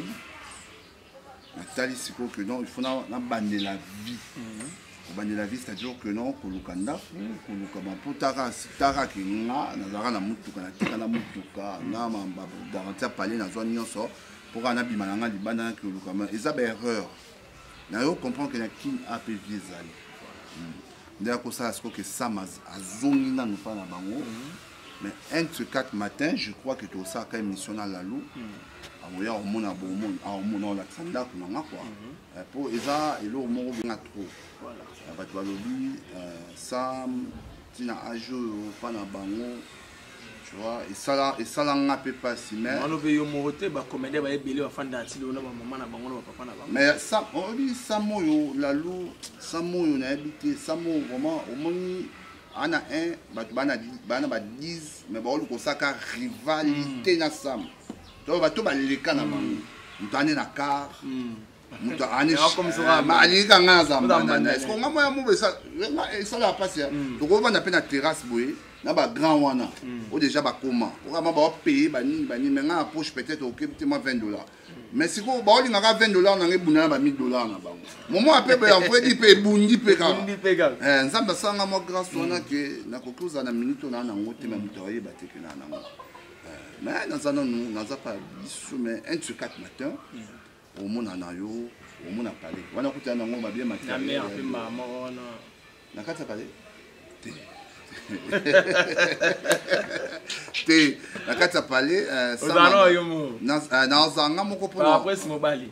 natali siko que non il faut na bande la vie bande la vie c'est-à-dire que non koluka ndafu koluka mapotaka sitara ki nga nazara na mutuka na tika na mutuka na mamba garantir parler na zwa nyonso pour na bima na nga libanda na koluka ma eza ba erreur na yo comprendre que na kin AP vizali ndako ça siko que ça azongi na no pa na bango Mais un de ces 4 matins, je crois que tu as ça quand émission dans la loup. Il y a un monde dans la tranda pour ça et l'eau mon bien trop. Voilà. Tu vas lobby Sam tina ajo pas na bango. Tu vois et ça là n'a pas si mais on veut yo moroté ba comédie ba ebele wa fanda atilo na ba maman na bango na papa na bango. Mais ça on dit ça moyo la loup ça moyo na habité ça moyo vraiment au moins ana un bana 10 mais ba ko saka rivalité na sam donc ba to ba leka na bango mutane na car mutane comme ça ali kanga zamba est-ce qu'on nga mo ça la passe donc on va na pena terrasse boy na ba grand wana o déjà ba comment on va ba payer bani mais nga poche peut-être OK moi $20 mais si ko ba oli nga $20 na ngebuna ba $1000 na bango momo ape ba en fait pe bundi pe ka nzamba sanga mo grâce wana que na kokuza na minute na ngote ma mitoye ba te que na ngo mais dans un an nous pas mais un sur 4 matin au monde na yo au monde a parlé wana kuta na ngo ba bien matin na mère pe maman wana na kata parler na kati ya pale nazanga moko après c'est mobali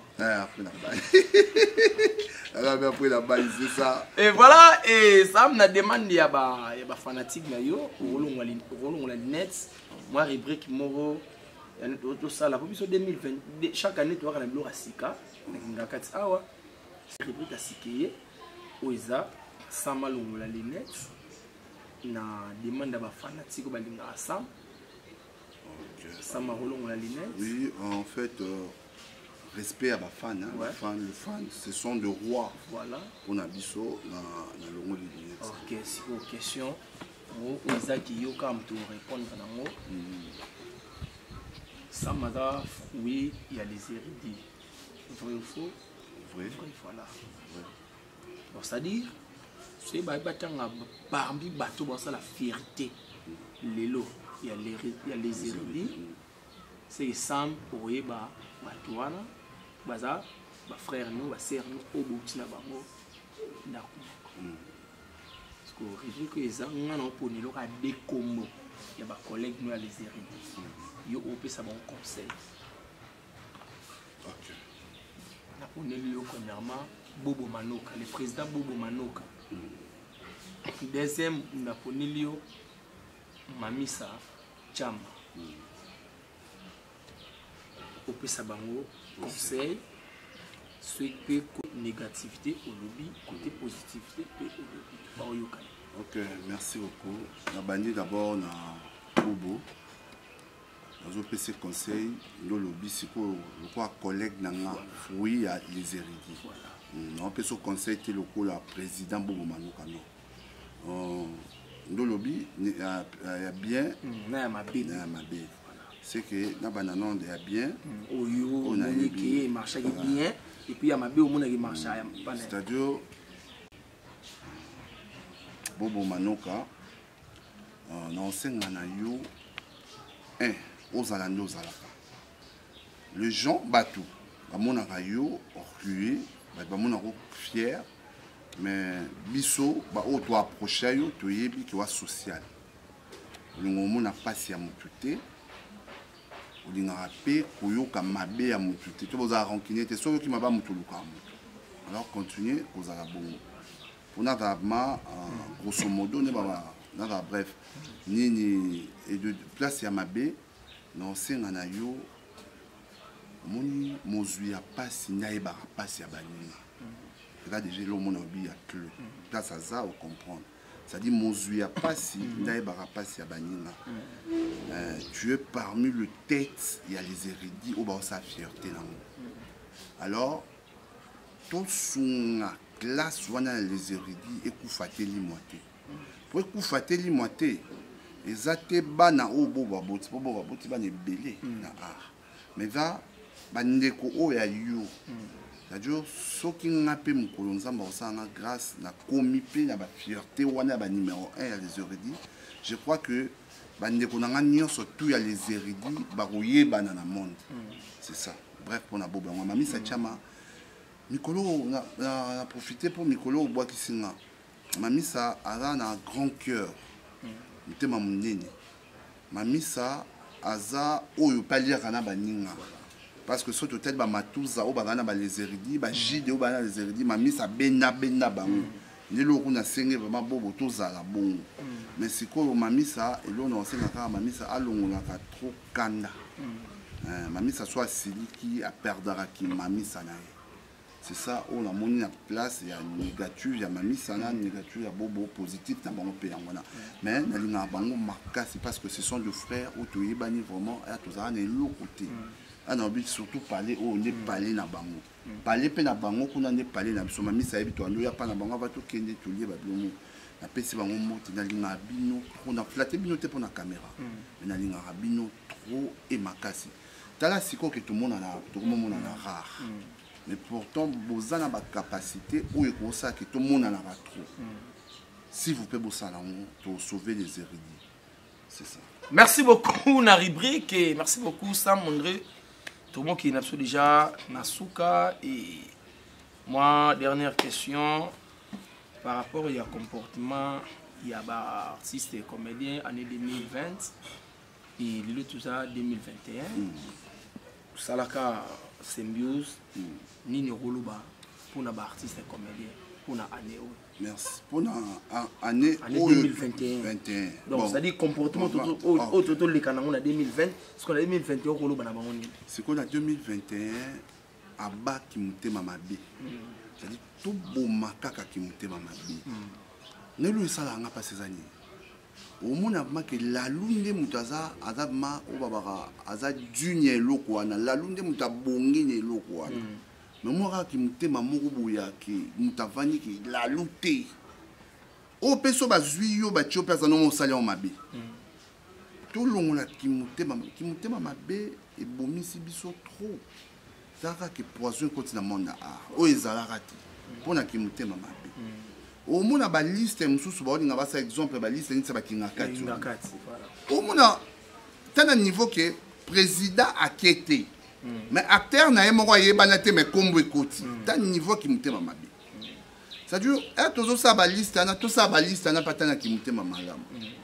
après la bali c'est ça et voilà et ça me demande ya ba fanatique na yo rolongola net moi rubrique moro tout ça la population 2020 chaque année tu vois na bilo asika na kati awa rubrique asikeye oiza sama longola les net na demande à fanatique balinga ensemble. Ça m'a roulé on la lunette. Oui, en fait respect à ma fan, hein. Ouais. Le fan, ce sont de rois. Voilà. On a biso na longo de lunette. OK, si vos questions vous Isaki yo kam to répondre na mo. Ça m'a oui, il y a les érudits. Vrai ou faux? Vrai. Voilà. Bon, c'est-à-dire c'est parmi bateau bon ça la fierté les lots il y a les érudits c'est Sam pour yeba batuana baza ba frère nous ba sœur nous au bouti na bango ndako parce que résultat que ça ngana oponi lo ka décomo ya ba collègue nous les érudits yo opé ça bon conseil. OK na poni le premièrement Bobo Manoka le président Bobo Manoka. Deuxième, Naponilio Mamisa Chamba. Au Pesabango, conseil, soit côté négativité au lobby, côté positivité au lobby. Ok, merci beaucoup. On a banni d'abord na Bobo. Dans un PC conseil, le lobby, c'est quoi collègue nanga, oui, à les érudits. On peut se conseiller le coup la président Bobo Manoka. Dans le lobby, il y a bien, c'est que dans le nom il y a bien, on a qui marche bien, et puis il y a ma bio qui marche. C'est-à-dire, Bobo Manoka, on enseigne à aux Alandos. Les gens battent tout. À mon avis, orgueilleux. Bah fier mais biso ba o to approcher yo to yebi ki wa social le moment na passe ya mututé o dinga rapé koyoka mabe ya mututé to boza rancunier te so ki maba mutuluka alors continuer aux arabons on a vraiment grosso modo ne ba na bref ni et de place ya mabe non senga na yo moni mozui a passe na ba passe ya banini. Là déjà le monde a clé. Là ça on comprendre. Ça dit mozui a passe na ba passe ya banina. Tu es parmi le tête, il y a les érudits au bas sa fierté là. Alors tout son classe wana les érudits et kufateli moité. Pour kufateli moité ezate bana o bo baboti bana belé na art. Mais va bandeko o ya yo. C'est-à-dire ceux qui n'ont pas de grâce na comité na ba fierté wana ba numéro 1 ya les érudits. Je crois que bandeko na ngani surtout ya les érudits ba royer bana na monde. C'est ça. Bref pour na bobo mami sa chama Mikolo na profité pour Mikolo bois qui singa. Mami sa a un grand cœur. Mutema munene. mamisa aza oyo paliaka na baninga parce que soki peut-être bamatuza oyo bazala na balézéridi bagide oyo bazala na lézéridi mamisa benda bango lelo kuna senge vraiment bobo tozala bongo mais sikoyo mamisa eloko na osenga kaka mamisa alongolaka trop kanda mamisa so asiliki aperdaraki mamisa na ye c'est ça on a moni na place ya négative ya mamisa na négative ya bobo positif na bango pe yango na mais nalinga bango makasi parce que ce sont deux frères où tu yebani vraiment ya tozala na eloko côté ana obi surtout parler o ne parler na bango parler pe na bango kuna ne parler na biso mamisa yebi to ando ya pa na bango va to kende to lié ba blomo na pesi bango moti nalinga bino on a flatté bino te pour na caméra mais nalinga bino trop et makasi tala siko que tout le monde na rare mais pourtant vous avez la capacité ou ça que tout le monde en a trop si vous pouvez pour sauver les érudits c'est ça. Merci beaucoup na rubrique et merci beaucoup Sam André tout le monde qui n'a déjà Nasuka et moi dernière question par rapport au comportement il y a ba artiste et comédien année 2020 et le tout ça 2021 salaka symbiose nini roloba pour na artiste et comédien pour na année merci pour na année 2021 donc ça dit comportement tout les canons na 2020 ce qu'on a 2021 roloba na bango ce qu'on a 2021 aba ki mutema mabe ça dit tout boma kaka ki mutema mabe nelo sala nga passer années au monde a que la lune de mutaza azabma o babara aza dunye loko wana la lune de mutabongi ne loko wana mais moi qui mutema moko boya ki mutavani ki la lute o peso bazui yo ba tio pesa no mosali on mabe tout long la ki mutema mabe e bomisi biso trop zaka que poison continue na monde a o ezala rati pona ki mutema mabe au monde a liste mususu ba olinga ba sa exemple ba liste ni sa ba kinga kati voilà au monde tana niveau que président a quitté mais acteur na yemo yebana te mais kombo ekoti tana niveau ki mutema mabe ça dit tozo sa ba liste na to sa ba liste na patana ki mutema malamu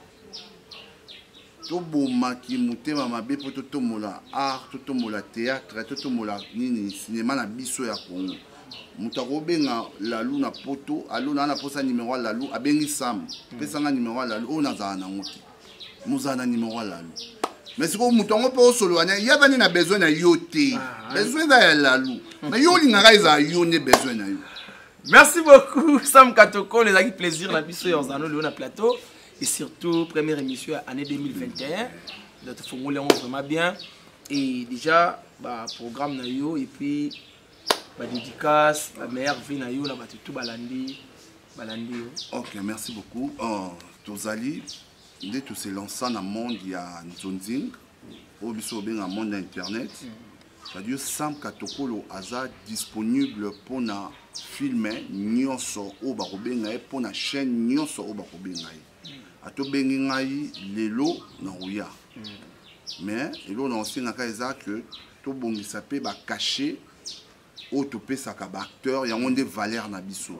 to boma ki mutema mabe po to tomola art to tomola théâtre to tomola nini cinéma na biso ya Congo mutako benga lalu na poto aluna na posa numéro lalu abengi sam pesa nga numéro lalu ona za na ngoti muzana numéro lalu mais c'est comme mutongo po solo anya yabani na besoin na yote besoin da lalu mais yo linga za yo ne besoin na yo. Merci beaucoup Sam Katoko les acquis plaisir la biso en zano le na plateau et surtout première émission année 2021 notre formule vraiment bien et déjà bah programme na yo et puis la dédicace, la meilleure vie na yo na batutu balandi. Ok, merci beaucoup. Tozali, dès que c'est lancé dans le monde, il y a Nzonzing, au biso bien dans le monde internet. C'est-à-dire Sam Katoko aza disponible pour na filmer nyonso o barobenga pour na chaîne nyonso o barobenga. Ato bengi ngai lelo na ruya. Mais elo na osinga ka eza que to bongisa pe ba cacher autopé saka ba acteur ya onde valeur na biso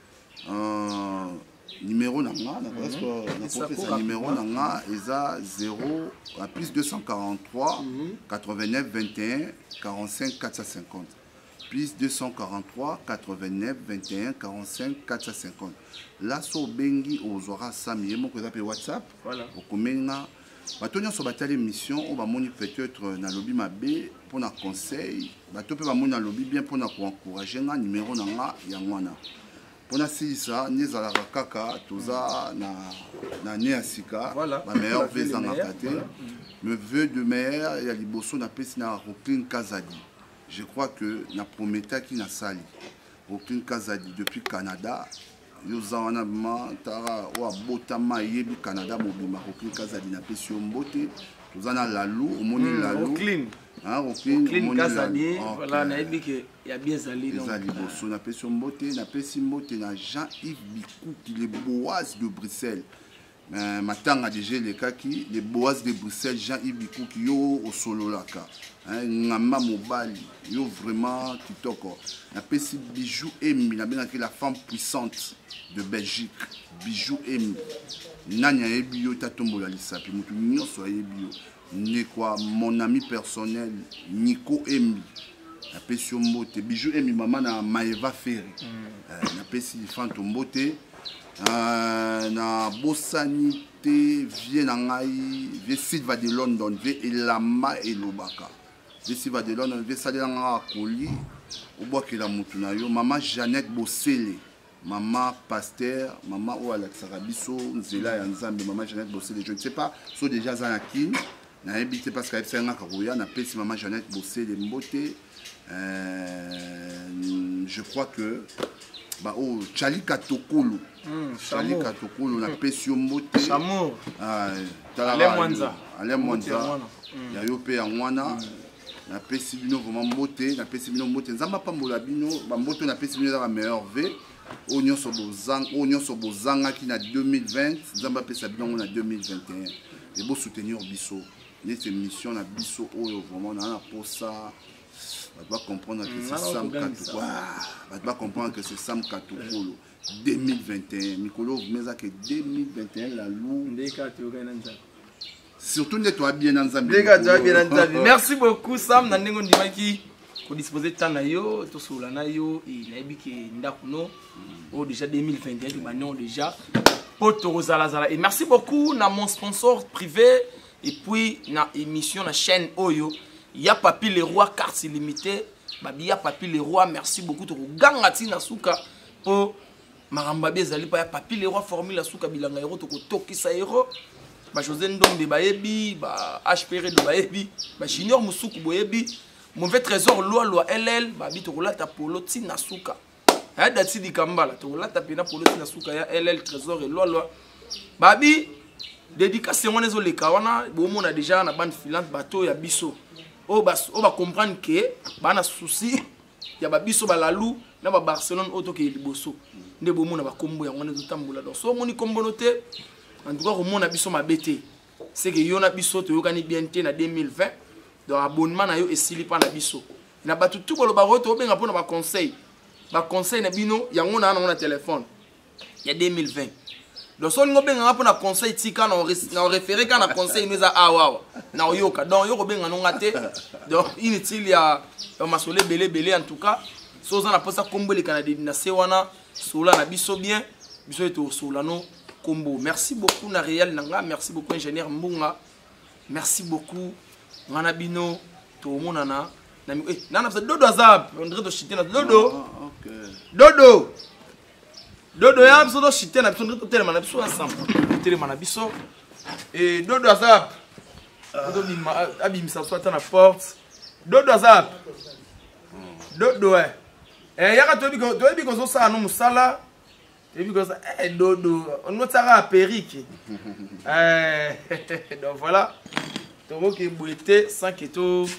numéro na nga na professeur numéro na nga eza 0 à plus 243 89 21 45 450 plus 243 89 21 45 450 là so bengi ozora sami moko za pe WhatsApp voilà okomenga bato nyonso batali émission on va moni peut-être na lobby mabe pour na conseil bato pe ba moni na lobby bien pour na encourager nga numéro na nga ya ngwana pour na sisa nezala kaka toza na ne asika ba meilleur visa na kate me vœu de mère ya liboso na pesi na Roklin Kazadi je crois que na prometa ki na sali Roklin Kazadi depuis Canada Yozana Mantara ou Botama Yebi Canada Mobima Roklin Kazadi na pesi mbote tozana lalu omoni lalu Roklin Roklin Kazadi voilà na yebi que ya bien zali donc zali boso na pesi mbote na pesi mbote na Jean-Yves Bikou qui les Boaz de Bruxelles matanga déjà les kaki les Boaz de Bruxelles Jean-Yves Bikou qui yo au solo laka ngamba mobali yo vraiment kitoko na pesi Bijou Emi na bien la femme puissante de Belgique Bijou Emi nani ayebi yo tatombola lisapi mutu nyonso ayebi yo ndekwa mon ami personnel Nico Embi napesi yo mbote Bijou Embi mama na Maeva Ferry napesi fanto mbote na bosani te vie na ngai vie Silva de London vie elama elobaka vie Silva de London vie salela nga akoli obwakela mutu na yo mama Jeannette Bossele Maman Pasteur, maman ou Alexandra Bisso, Nzela et Nzambe, maman Jeannette Bossele, je ne sais pas, so déjà Zanakin, n'a habité parce qu'elle fait un carouya, n'a pas si maman Jeannette Bossele Mbote, je crois que, bah oh, Chali Katokolo, Chali Katokolo, n'a pas si Mbote, Chamour, Alain Mwanza, Yayope Anwana. Na pesi bino vraiment mbote na pesi bino mbote nzamba pa mbola bino ba mbote na pesi bino la meilleure V onyo so bozanga ki na 2020 nzamba pesa bino na 2021 et beau soutenir biso cette émission na biso oyo vraiment na posa va comprendre que c'est Sam Katou va comprendre que c'est Sam Katou 2021 Mikolo meza que 2021 la lou ndeka to organiser. Surtout nettoie bien dans Zambie. Merci beaucoup Sam. Nandengo ndimaki ko disposer tana yo to sola na yo et na biki ndakuno au déjà 2021 du banon déjà poto zala et merci beaucoup na mon sponsor privé et puis na émission na chaîne Oyo ya Papi le Roi carte illimitée babi ya Papi le Roi merci beaucoup to ganga tina suka po maramba bezali pa ya Papi le Roi formule suka bilanga ero to ko tokisa ero ba José Ndombe bayebi ba HPR de bayebi ba Junior Musuku boyebi mauvais trésor loi LL ba bi to kolata polo tina suka ya dati di kambala to kolata pena polo tina suka ya LL trésor et loi babi dédicace ngone zo leka wana bo mona déjà na bande filante bato ya biso o ba comprendre que ba na souci ya ba biso ba lalu na ba Barcelone auto ke liboso nde bo mona ba kombo ya ngone zo tambola donc so moni kombo noté. En tout cas, au monde a biso ma bête. C'est que yon a biso to yokani bien té na 2020. Donc abonnement na yo esili pa na biso. Na batu tout bolo baro to benga pona ba conseil. Ba conseil na bino yango na téléphone. Il y a 2020. Donc so ngo benga pona conseil tika na référé kana conseil nous a awa. Na yoka. Donc yo benga no ngate. Donc inutile ya masole belé en tout cas. So za na posa kombo le Canada na sewana sola na biso bien. Biso eto sola no combo. Merci beaucoup na Réal Nanga, merci beaucoup ingénieur Mbunga. Merci beaucoup Manabino to monana. Nana ça dodo azab, on dirait de chiter na dodo. OK. Dodo ya biso do chiter na biso on dirait tellement na biso ensemble. Tellement na biso et dodo azab. Dodo bima abim ça soit na porte. Dodo azab. Dodo ouais. Yaka to bi ko so sa no musala. Et puis comme ça, dodo, on nous a à Périque. Donc voilà. Donc qui bouette sans que tout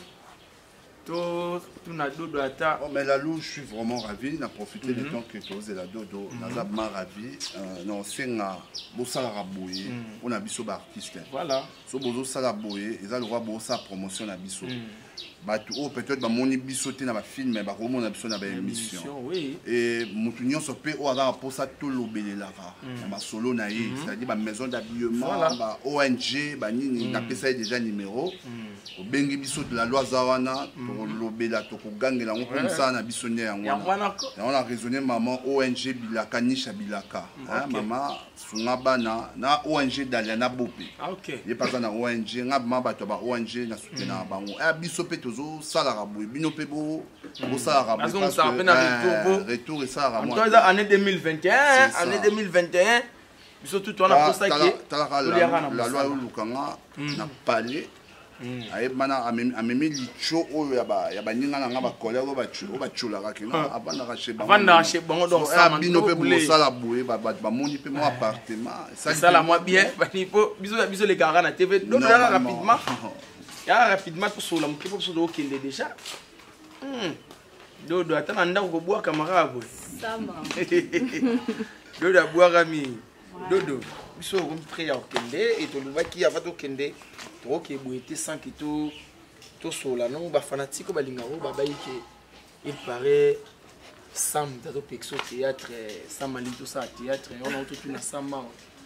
n'a dodo à ta. Oh mais la louche, je suis vraiment ravi. On a profité du temps que tu osais la dodo. On a vraiment ravi. Non c'est un beau salaire bouillé. On a biso artiste. Voilà. So beau salaire bouillé. Ils ont le droit beau sa promotion à biso. Bah peut-être bah mon biso te na ba film mais bah comment on a besoin na émission. Oui. Et mutu nyonso pe o aga pour ça tout lobelela ba solo na yi c'est-à-dire ba maison d'habillement ba ONG ba nini na pesa déjà numéro o bengi biso de la loi zawana to lobela to ko gangela ngo comme ça na biso ne yango on a raisonné maman ONG bilaka nisha bilaka maman sunga bana na ONG daliana bope. OK. Il pas na ONG ngaba ba to ba ONG na soutenir bango biso pe tozo sala rabou bino pe bo sala rabou parce que retour et ça rabou en année 2021 année 2021 biso tout on a posté la loi lukanga na palais ayebana amemi licho oyo ya ba ninga na ba collègue ba chula ka kino abana che bango donc ça bino pe bo sala boué ba moni pe mon appartement ça la moi bien biso les gars na TV donc rapidement rapidement pour cela, je pense que c'est déjà. Dodo, attends, on a boire camarade. Ça va. Dodo a boire ami. Dodo, ils sont prêts à Kende et tout le monde qui a fait au Kende. Trop qui est boité sans qui tout cela. Non, bah fanatique, bah lingaro, bah il paraît Sam, t'as tout pexo théâtre, Sam Ali tout ça théâtre. On a tout une Sam.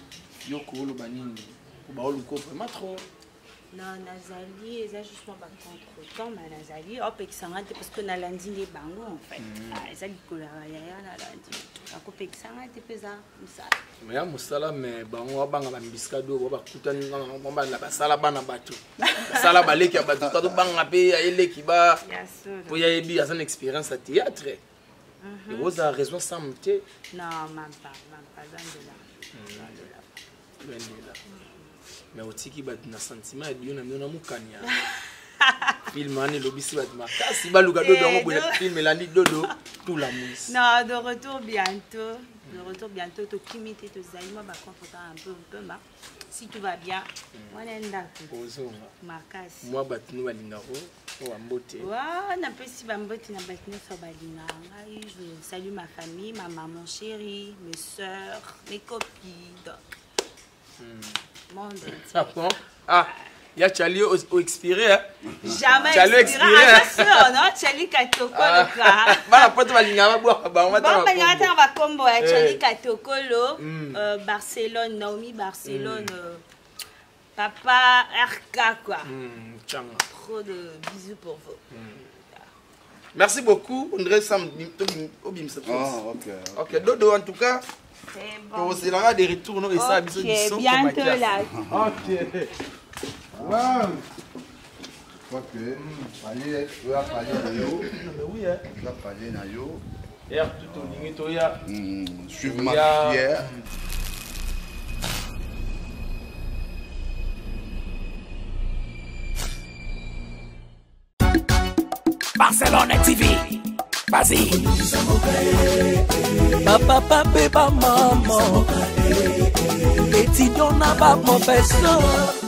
yoko oloba nini po baoluka vraiment trop. Non, nazali eza justement contre-temps mais nazali opekisanga te parce que nalandi nde bango en fait eza likolo ya yaya nalandi akopekisanga te mpe eza mosala mais ya mosala mais bango babanga bambisika do bo bakutani na basala bana bato basala baleki ya bato kato banga mpe ayeleki ba po yayebi aza na expérience ya théâtre ekozala raison sans te non même pas loin de là mais otiki bato na sentiment ya biyo na mio na mokania film wana elobisi bato makasi baluka dodo yango boye film elandi dodo tout la mousse. Non, de retour bientôt tokimi te tozali mwa baconfort un peu ma si tout va bien wana ndako ozonga makasi mwa bato no balingako bambote napesi bambote na bato nyonso balingaka ngai. Je salue ma famille, ma maman chérie, mes soeurs, mes copines, monde entier. Ya Charlie au expiré hein. Jamais expiré. Attention, non, Charlie Katokolo quoi. Bana poto balinga ba ba on va ta ba combo ya Charlie Katokolo, Barcelone, Naomi Barcelone, papa RK quoi. Trop de bisous pour vous. Merci beaucoup, André Sam Obim se OK, Dodo en tout cas. C'est bon. On sera de retour no et ça biso biso. Bientôt là. OK. Wow. Ok. Allez, tu vas parler na yo. Mais oui hein. Tu vas parler na yo. Hier tout au ligne toya. Suivre ma prière. Barcelone TV. Vas-y. Papa, papa, maman. Étudiant n'a pas mon personne.